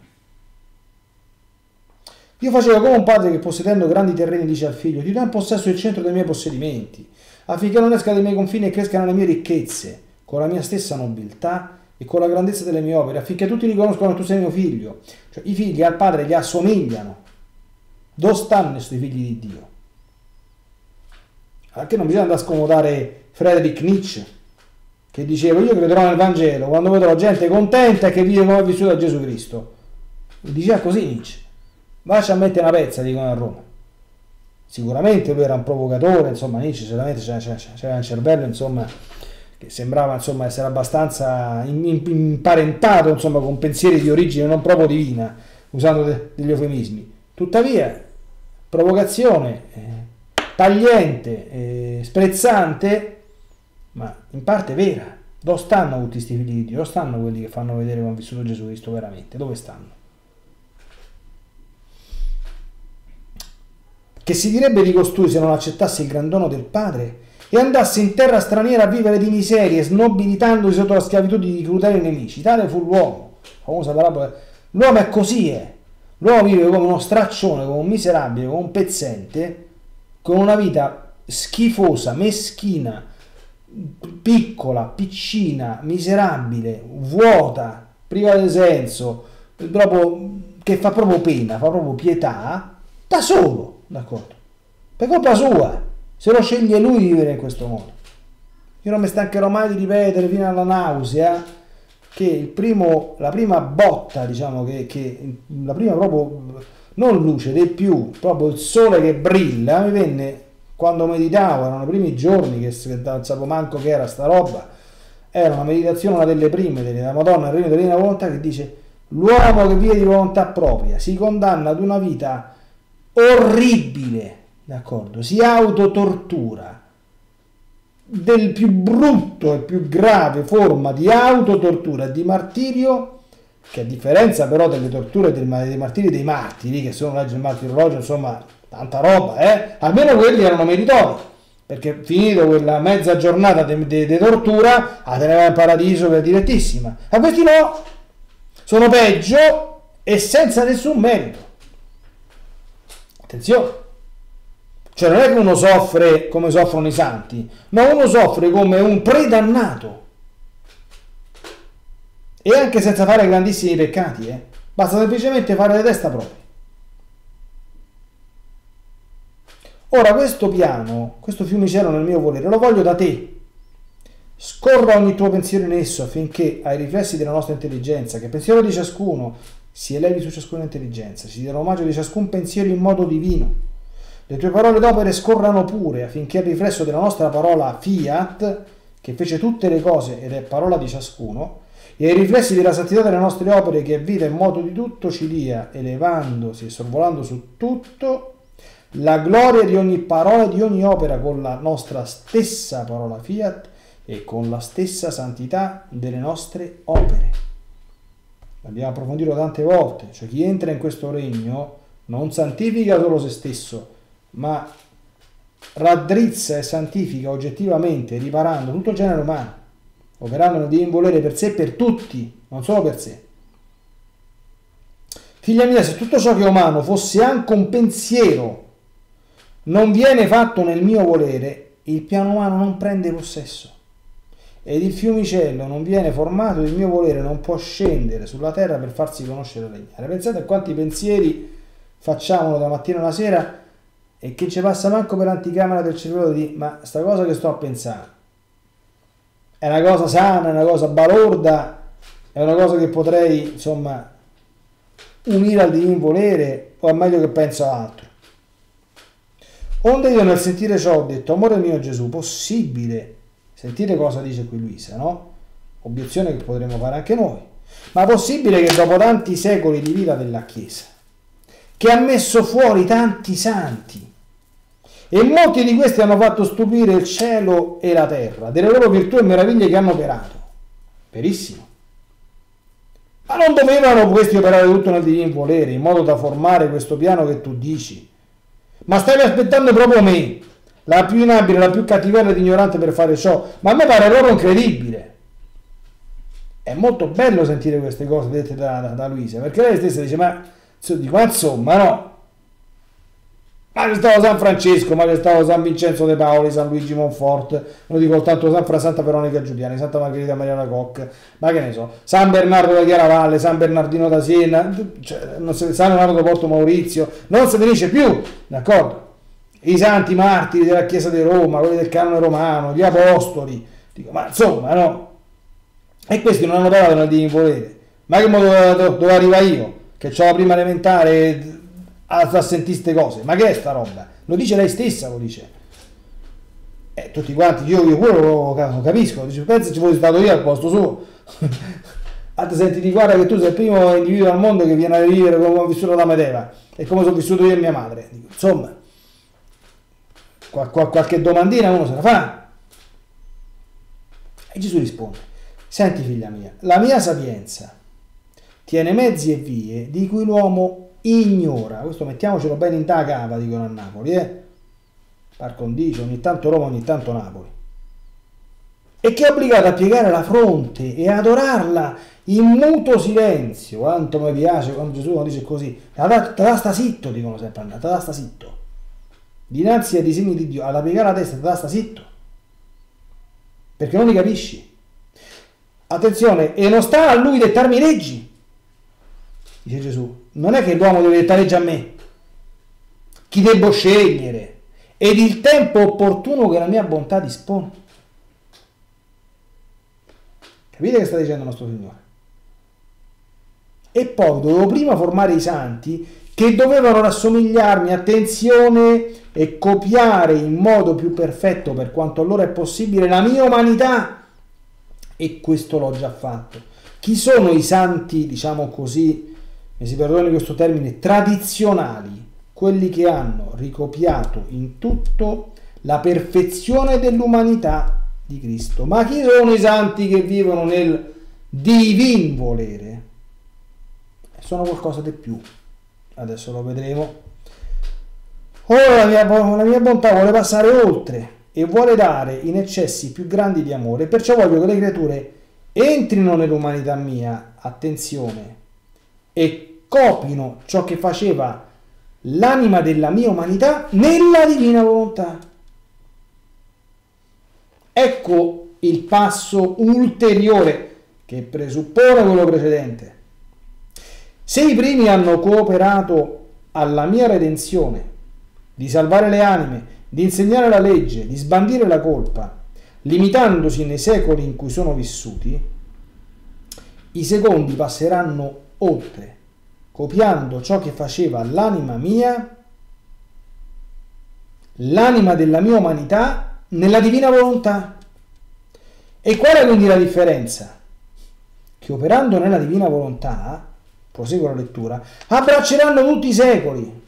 Speaker 1: Io facevo come un padre che, possedendo grandi terreni, dice al figlio: ti do in possesso il centro dei miei possedimenti, affinché non esca dai miei confini e crescano le mie ricchezze, con la mia stessa nobiltà e con la grandezza delle mie opere, affinché tutti riconoscano che tu sei mio figlio. Cioè, i figli al padre gli assomigliano. Dove stanno questi figli di Dio? Anche non bisogna andare a scomodare Friedrich Nietzsche, che diceva: io crederò nel Vangelo quando vedrò gente contenta e che vive come è vissuto da Gesù Cristo. Diceva così Nietzsche. Vacci a mettere una pezza, dicono a Roma. Sicuramente lui era un provocatore, insomma, Nietzsche sicuramente c'era un cervello, insomma, che sembrava, insomma, essere abbastanza imparentato, insomma, con pensieri di origine non proprio divina, usando de degli eufemismi. Tuttavia, provocazione, eh, tagliente, eh, sprezzante, ma in parte vera. Dove stanno tutti questi figli di Dio? Dove stanno quelli che fanno vedere come ha vissuto Gesù Cristo veramente? Dove stanno? Che si direbbe di costui se non accettasse il gran dono del Padre e andasse in terra straniera a vivere di miserie, snobilitandosi sotto la schiavitù di crudeli nemici? Tale fu l'uomo. Famosa parabola. L'uomo è così, è. L'uomo vive come uno straccione, come un miserabile, come un pezzente, con una vita schifosa, meschina, piccola, piccina, miserabile, vuota, priva di senso, proprio, che fa proprio pena, fa proprio pietà, da solo. D'accordo? Per colpa sua, se lo sceglie lui di vivere in questo modo. Io non mi stancherò mai di ripetere fino alla nausea che il primo, la prima botta, diciamo, che, che la prima proprio, non luce, del più, proprio il sole che brilla, mi venne quando meditavo, erano i primi giorni che non sapevo manco che era sta roba, era una meditazione, una delle prime della Madonna, il Regno della Divina Volontà, che dice: l'uomo che vive di volontà propria si condanna ad una vita orribile, d'accordo? Si autotortura, del più brutto e più grave forma di autotortura e di martirio, che a differenza però delle torture dei, dei martiri dei martiri, che sono legge il martirologio, insomma, tanta roba, eh? Almeno quelli erano meritori, perché finito quella mezza giornata di tortura, la teneva in paradiso per direttissima. A questi no, sono peggio e senza nessun merito. Attenzione, cioè non è che uno soffre come soffrono i santi, ma uno soffre come un predannato, e anche senza fare grandissimi peccati, eh? Basta semplicemente fare la testa propria. Ora questo piano, questo fiumicello nel mio volere, lo voglio da te. Scorra ogni tuo pensiero in esso, affinché ai riflessi della nostra intelligenza, che pensiero di ciascuno, si elevi su ciascuna intelligenza, si dia l'omaggio di ciascun pensiero in modo divino. Le tue parole d'opere scorrano pure, affinché il riflesso della nostra parola fiat, che fece tutte le cose ed è parola di ciascuno, e ai riflessi della santità delle nostre opere, che è vita in modo di tutto, ci dia, elevandosi e sorvolando su tutto, la gloria di ogni parola e di ogni opera con la nostra stessa parola fiat e con la stessa santità delle nostre opere. Abbiamo approfondito tante volte, cioè chi entra in questo regno non santifica solo se stesso, ma raddrizza e santifica oggettivamente, riparando tutto il genere umano, operando nel divino volere per sé e per tutti, non solo per sé. Figlia mia, se tutto ciò che è umano fosse anche un pensiero non viene fatto nel mio volere, il piano umano non prende possesso. Ed il fiumicello non viene formato, il mio volere non può scendere sulla terra per farsi conoscere e regnare. Pensate a quanti pensieri facciamo da mattina alla sera e che ci passa manco per l'anticamera del cervello di ma sta cosa che sto a pensare è una cosa sana, è una cosa balorda, è una cosa che potrei insomma unire al divino volere o è meglio che penso a altro. Onde io nel sentire ciò ho detto, amore mio Gesù, possibile? Sentite cosa dice qui Luisa, no? Obiezione che potremmo fare anche noi. Ma possibile che dopo tanti secoli di vita della Chiesa, che ha messo fuori tanti santi, e molti di questi hanno fatto stupire il cielo e la terra, delle loro virtù e meraviglie che hanno operato. Verissimo. Ma non dovevano questi operare tutto nel divino volere, in modo da formare questo piano che tu dici? Ma stavi aspettando proprio me, la più inabile, la più cattivella ed ignorante per fare ciò? Ma a me pare proprio incredibile. È molto bello sentire queste cose dette da, da, da Luisa, perché lei stessa dice, ma, dico, ma insomma, no. Ma c'è stato San Francesco, ma c'è stato San Vincenzo De Paoli, San Luigi Monfort, non dico soltanto San Fra, Santa Veronica Giuliani, Santa Margherita Mariana Koch, ma che ne so, San Bernardo da Chiaravalle, San Bernardino da Siena, cioè, non se, San Leonardo da Porto Maurizio, non si finisce più, d'accordo? I santi martiri della Chiesa di Roma, quelli del canone romano, gli apostoli, dico, ma insomma, no? E questi non hanno parlato nel divino volere, ma che modo dove, dove arriva io, che ho la prima elementare a, a sentire queste cose, ma che è sta roba? Lo dice lei stessa, lo dice. Eh, tutti quanti, io, io quello lo capisco, dice, pensa ci fossi stato io al posto suo. A te senti di guarda che tu sei il primo individuo al mondo che viene a vivere come ho vissuto da Medeva e come sono vissuto io e mia madre. Dico, insomma, qual, qual, qualche domandina uno se la fa. E Gesù risponde, senti figlia mia, la mia sapienza tiene mezzi e vie di cui l'uomo ignora. Questo mettiamocelo bene in ta cava, dicono a Napoli, eh? Par condicio, ogni tanto Roma, ogni tanto Napoli. E che è obbligato a piegare la fronte e adorarla in muto silenzio. Quanto mi piace quando Gesù dice così, te da sta zitto, dicono sempre, te da sta zitto. Dinanzi ai disegni di Dio, alla piegare la testa, te da sta zitto. Perché non li capisci. Attenzione, e non sta a lui dettarmi leggi, dice Gesù. Non è che l'uomo deve dettare leggi a me, chi debbo scegliere, ed il tempo opportuno che la mia bontà dispone. Capite che sta dicendo il nostro Signore? E poi dovevo prima formare i santi che dovevano rassomigliarmi, attenzione, e copiare in modo più perfetto, per quanto allora è possibile, la mia umanità. E questo l'ho già fatto. Chi sono i santi, diciamo così, mi si perdoni questo termine, tradizionali? Quelli che hanno ricopiato in tutto la perfezione dell'umanità di Cristo. Ma chi sono i santi che vivono nel divin volere? Sono qualcosa di più. Adesso lo vedremo. Ora la mia, la mia bontà vuole passare oltre e vuole dare in eccessi più grandi di amore, perciò voglio che le creature entrino nell'umanità mia, attenzione, e copino ciò che faceva l'anima della mia umanità nella divina volontà. Ecco il passo ulteriore che presuppone quello precedente. Se i primi hanno cooperato alla mia redenzione, di salvare le anime, di insegnare la legge, di sbandire la colpa, limitandosi nei secoli in cui sono vissuti, i secondi passeranno oltre, copiando ciò che faceva l'anima mia, l'anima della mia umanità, nella divina volontà. E qual è quindi la differenza? Che operando nella divina volontà, proseguo la lettura, abbracceranno tutti i secoli,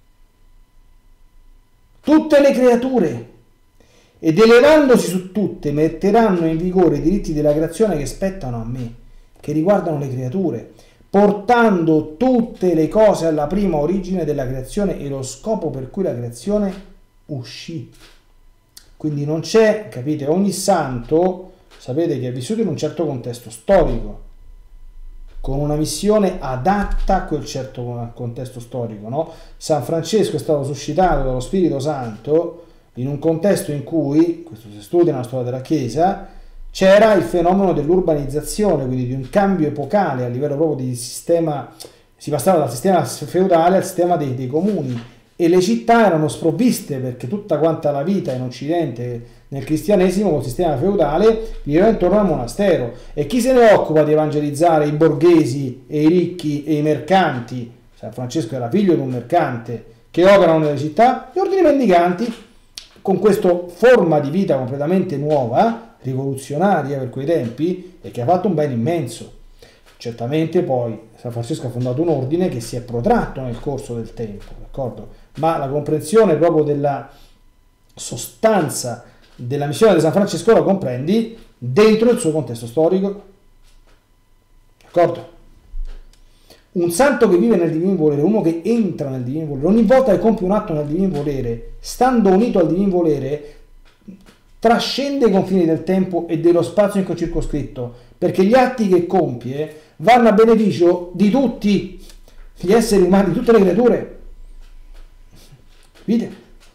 Speaker 1: tutte le creature, ed elevandosi su tutte metteranno in vigore i diritti della creazione che spettano a me, che riguardano le creature, portando tutte le cose alla prima origine della creazione e lo scopo per cui la creazione uscì. Quindi non c'è, capite, ogni santo, sapete che è vissuto in un certo contesto storico, con una missione adatta a quel certo contesto storico, no? San Francesco è stato suscitato dallo Spirito Santo in un contesto in cui, questo si studia nella storia della Chiesa, c'era il fenomeno dell'urbanizzazione, quindi di un cambio epocale a livello proprio di sistema, si passava dal sistema feudale al sistema dei, dei comuni, e le città erano sprovviste perché tutta quanta la vita in Occidente nel cristianesimo col sistema feudale viveva intorno al monastero, e chi se ne occupa di evangelizzare i borghesi e i ricchi e i mercanti? San Francesco era figlio di un mercante che operano nelle città, gli ordini mendicanti, con questa forma di vita completamente nuova, rivoluzionaria per quei tempi, e che ha fatto un bene immenso. Certamente poi San Francesco ha fondato un ordine che si è protratto nel corso del tempo, d'accordo? Ma la comprensione proprio della sostanza della missione di San Francesco la comprendi dentro il suo contesto storico, d'accordo? Un santo che vive nel divino volere, uno che entra nel divino volere, ogni volta che compie un atto nel divino volere, stando unito al divino volere, trascende i confini del tempo e dello spazio in cui è circoscritto, perché gli atti che compie vanno a beneficio di tutti gli esseri umani, di tutte le creature. Capite?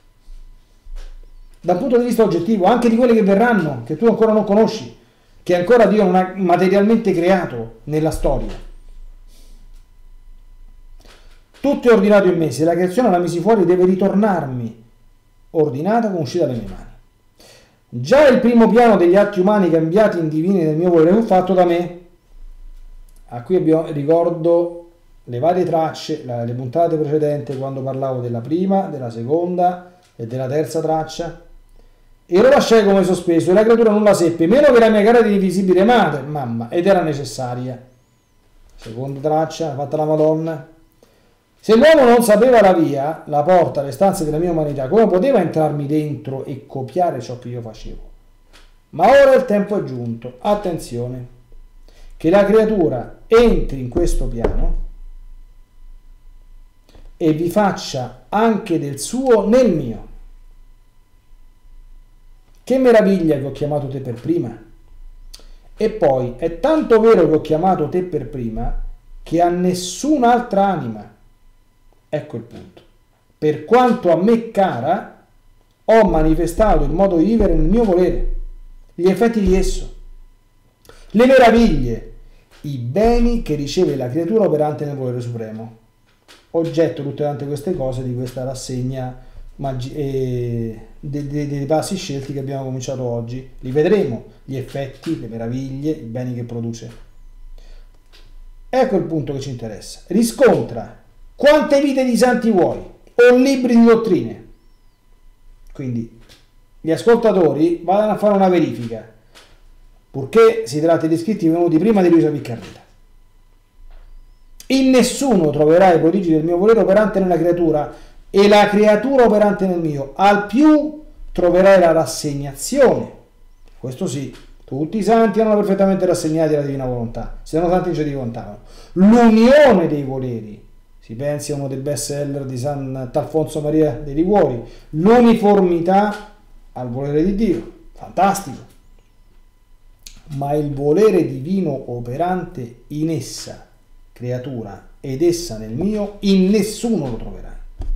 Speaker 1: Dal punto di vista oggettivo, anche di quelli che verranno, che tu ancora non conosci, che ancora Dio non ha materialmente creato nella storia. Tutto è ordinato in me, se la creazione la misi fuori deve ritornarmi ordinata come uscita dalle mie mani. Già il primo piano degli atti umani cambiati in divini nel mio volere fu fatto da me. A qui abbiamo, ricordo le varie tracce, le puntate precedenti, quando parlavo della prima, della seconda e della terza traccia, e lo lasciai come sospeso, e la creatura non la seppe, meno che la mia cara ed invisibile madre, mamma, ed era necessaria. Seconda traccia, fatta la Madonna. Se l'uomo non sapeva la via, la porta, le stanze della mia umanità, come poteva entrarmi dentro e copiare ciò che io facevo? Ma ora il tempo è giunto, attenzione, che la creatura entri in questo piano e vi faccia anche del suo nel mio. Che meraviglia che ho chiamato te per prima! E poi è tanto vero che ho chiamato te per prima che a nessun'altra anima. Ecco il punto. Per quanto a me cara, ho manifestato il modo di vivere nel mio volere, gli effetti di esso, le meraviglie, i beni che riceve la creatura operante nel volere supremo. Oggetto tutte quante queste cose di questa rassegna magi- eh, dei, dei, dei passi scelti che abbiamo cominciato oggi. Li vedremo, gli effetti, le meraviglie, i beni che produce. Ecco il punto che ci interessa. Riscontra quante vite di santi vuoi o libri di dottrine. Quindi gli ascoltatori vadano a fare una verifica, purché si tratti di scritti venuti prima di Luisa Piccarreta. In nessuno troverai i prodigi del mio volere operante nella creatura e la creatura operante nel mio. Al più troverai la rassegnazione. Questo sì, tutti i santi erano perfettamente rassegnati alla divina volontà, se no santi non ci diventavano. L'unione dei voleri. Si pensi a uno dei best seller di Sant'Alfonso Maria dei Liguori, l'uniformità al volere di Dio, fantastico. Ma il volere divino operante in essa, creatura, ed essa nel mio, in nessuno lo troverai.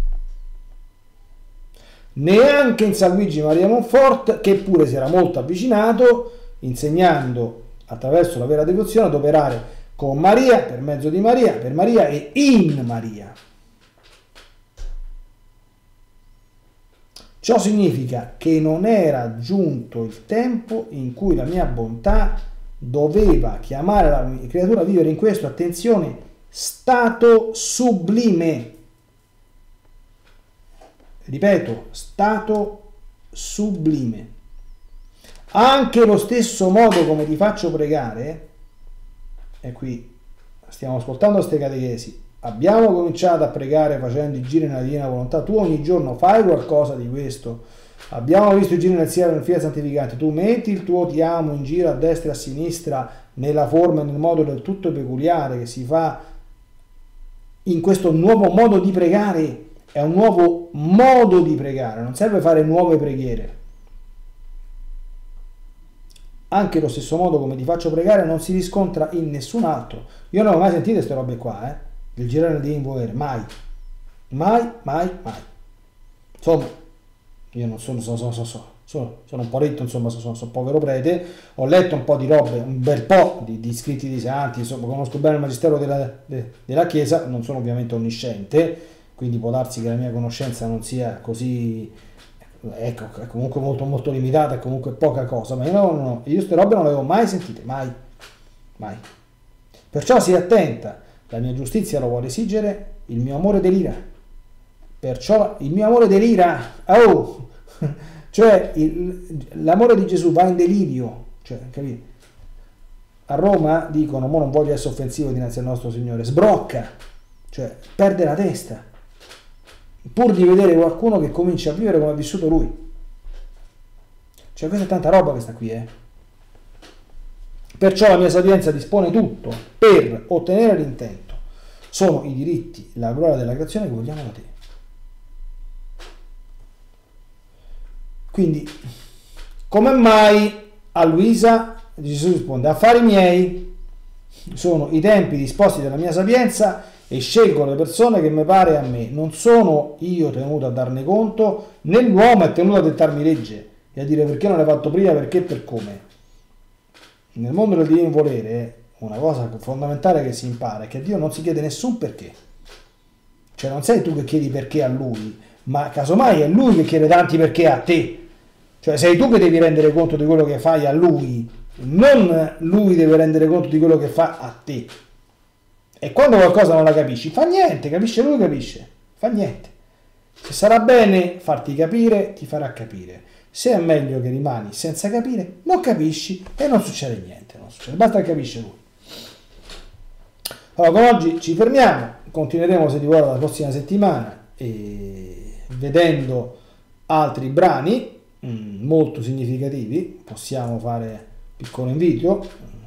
Speaker 1: Neanche in San Luigi Maria Monfort, che pure si era molto avvicinato, insegnando attraverso la vera devozione ad operare con Maria, per mezzo di Maria, per Maria e in Maria. Ciò significa che non era giunto il tempo in cui la mia bontà doveva chiamare la creatura a vivere in questo, attenzione, stato sublime. Ripeto, stato sublime. Anche lo stesso modo come ti faccio pregare, e qui stiamo ascoltando queste catechesi, abbiamo cominciato a pregare facendo i giri nella divina volontà, tu ogni giorno fai qualcosa di questo, abbiamo visto i giri nel cielo nel fiat santificante, tu metti il tuo ti amo in giro a destra e a sinistra nella forma e nel modo del tutto peculiare che si fa in questo nuovo modo di pregare. È un nuovo modo di pregare, non serve fare nuove preghiere. anche lo stesso modo come ti faccio pregare non si riscontra in nessun altro. Io non ho mai sentito queste robe qua, eh? Il girare nel divin volere, mai. Mai, mai, mai. Insomma, io non sono, so, so, so, so, sono, sono un po' ritto, insomma, sono, sono, sono povero prete, ho letto un po' di robe, un bel po' di, di scritti di santi, insomma, conosco bene il magistero della, de, della Chiesa, non sono ovviamente onnisciente, quindi può darsi che la mia conoscenza non sia così, ecco, è comunque molto molto limitata, è comunque poca cosa, ma io, no, no, io queste robe non le avevo mai sentite, mai, mai. Perciò sii attenta, la mia giustizia lo vuole esigere, il mio amore delira. Perciò il mio amore delira, oh! Cioè il, l'amore di Gesù va in delirio, cioè, capite? A Roma dicono, mo non voglio essere offensivo dinanzi al nostro Signore, sbrocca, cioè perde la testa, pur di vedere qualcuno che comincia a vivere come ha vissuto lui. Cioè questa è tanta roba questa qui, eh? Perciò la mia sapienza dispone tutto per ottenere l'intento. Sono i diritti, la gloria della creazione che vogliamo da te. Quindi, come mai a Luisa Gesù risponde, affari miei sono i tempi disposti dalla mia sapienza e scelgo le persone che mi pare a me. Non sono io tenuto a darne conto, né l'uomo è tenuto a dettarmi legge e a dire perché non l'hai fatto prima, perché e per come. Nel mondo del divino volere, una cosa fondamentale che si impara è che a Dio non si chiede nessun perché. Cioè non sei tu che chiedi perché a Lui, ma casomai è Lui che chiede tanti perché a te. Cioè sei tu che devi rendere conto di quello che fai a Lui, non Lui deve rendere conto di quello che fa a te. E quando qualcosa non la capisci, fa niente, capisce Lui, capisce, fa niente. Se sarà bene farti capire, ti farà capire. Se è meglio che rimani senza capire, non capisci e non succede niente, non succede, basta che capisce Lui. Allora, con oggi ci fermiamo, continueremo se ti vuole la prossima settimana e vedendo altri brani mh, molto significativi. Possiamo fare un piccolo invito,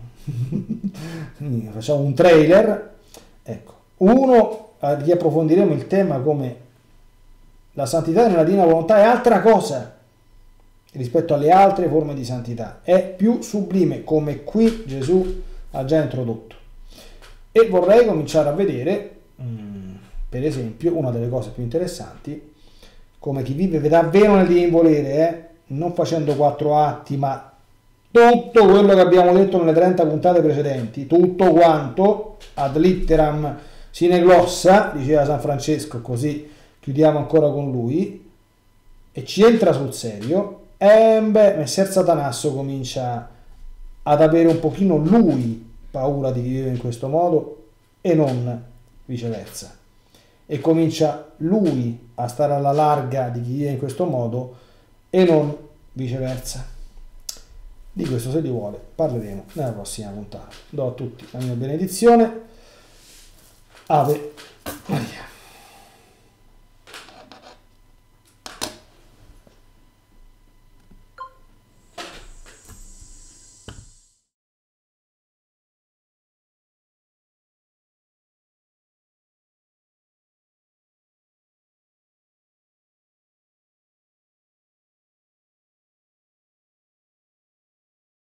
Speaker 1: facciamo un trailer, ecco, uno, riapprofondiremo il tema come la santità nella divina volontà è altra cosa rispetto alle altre forme di santità, è più sublime, come qui Gesù ha già introdotto. E vorrei cominciare a vedere, mh, per esempio, una delle cose più interessanti, come chi vive davvero nel divin volere, eh? Non facendo quattro atti, ma tutto quello che abbiamo detto nelle trenta puntate precedenti, tutto quanto, ad litteram sine glossa, diceva San Francesco, così chiudiamo ancora con lui, e ci entra sul serio. E beh, Messer Satanasso comincia ad avere un pochino lui paura di vivere in questo modo e non viceversa, e comincia lui a stare alla larga di chi vive in questo modo e non viceversa. Di questo, se Dio vuole, parleremo nella prossima puntata. Do a tutti la mia benedizione. Ave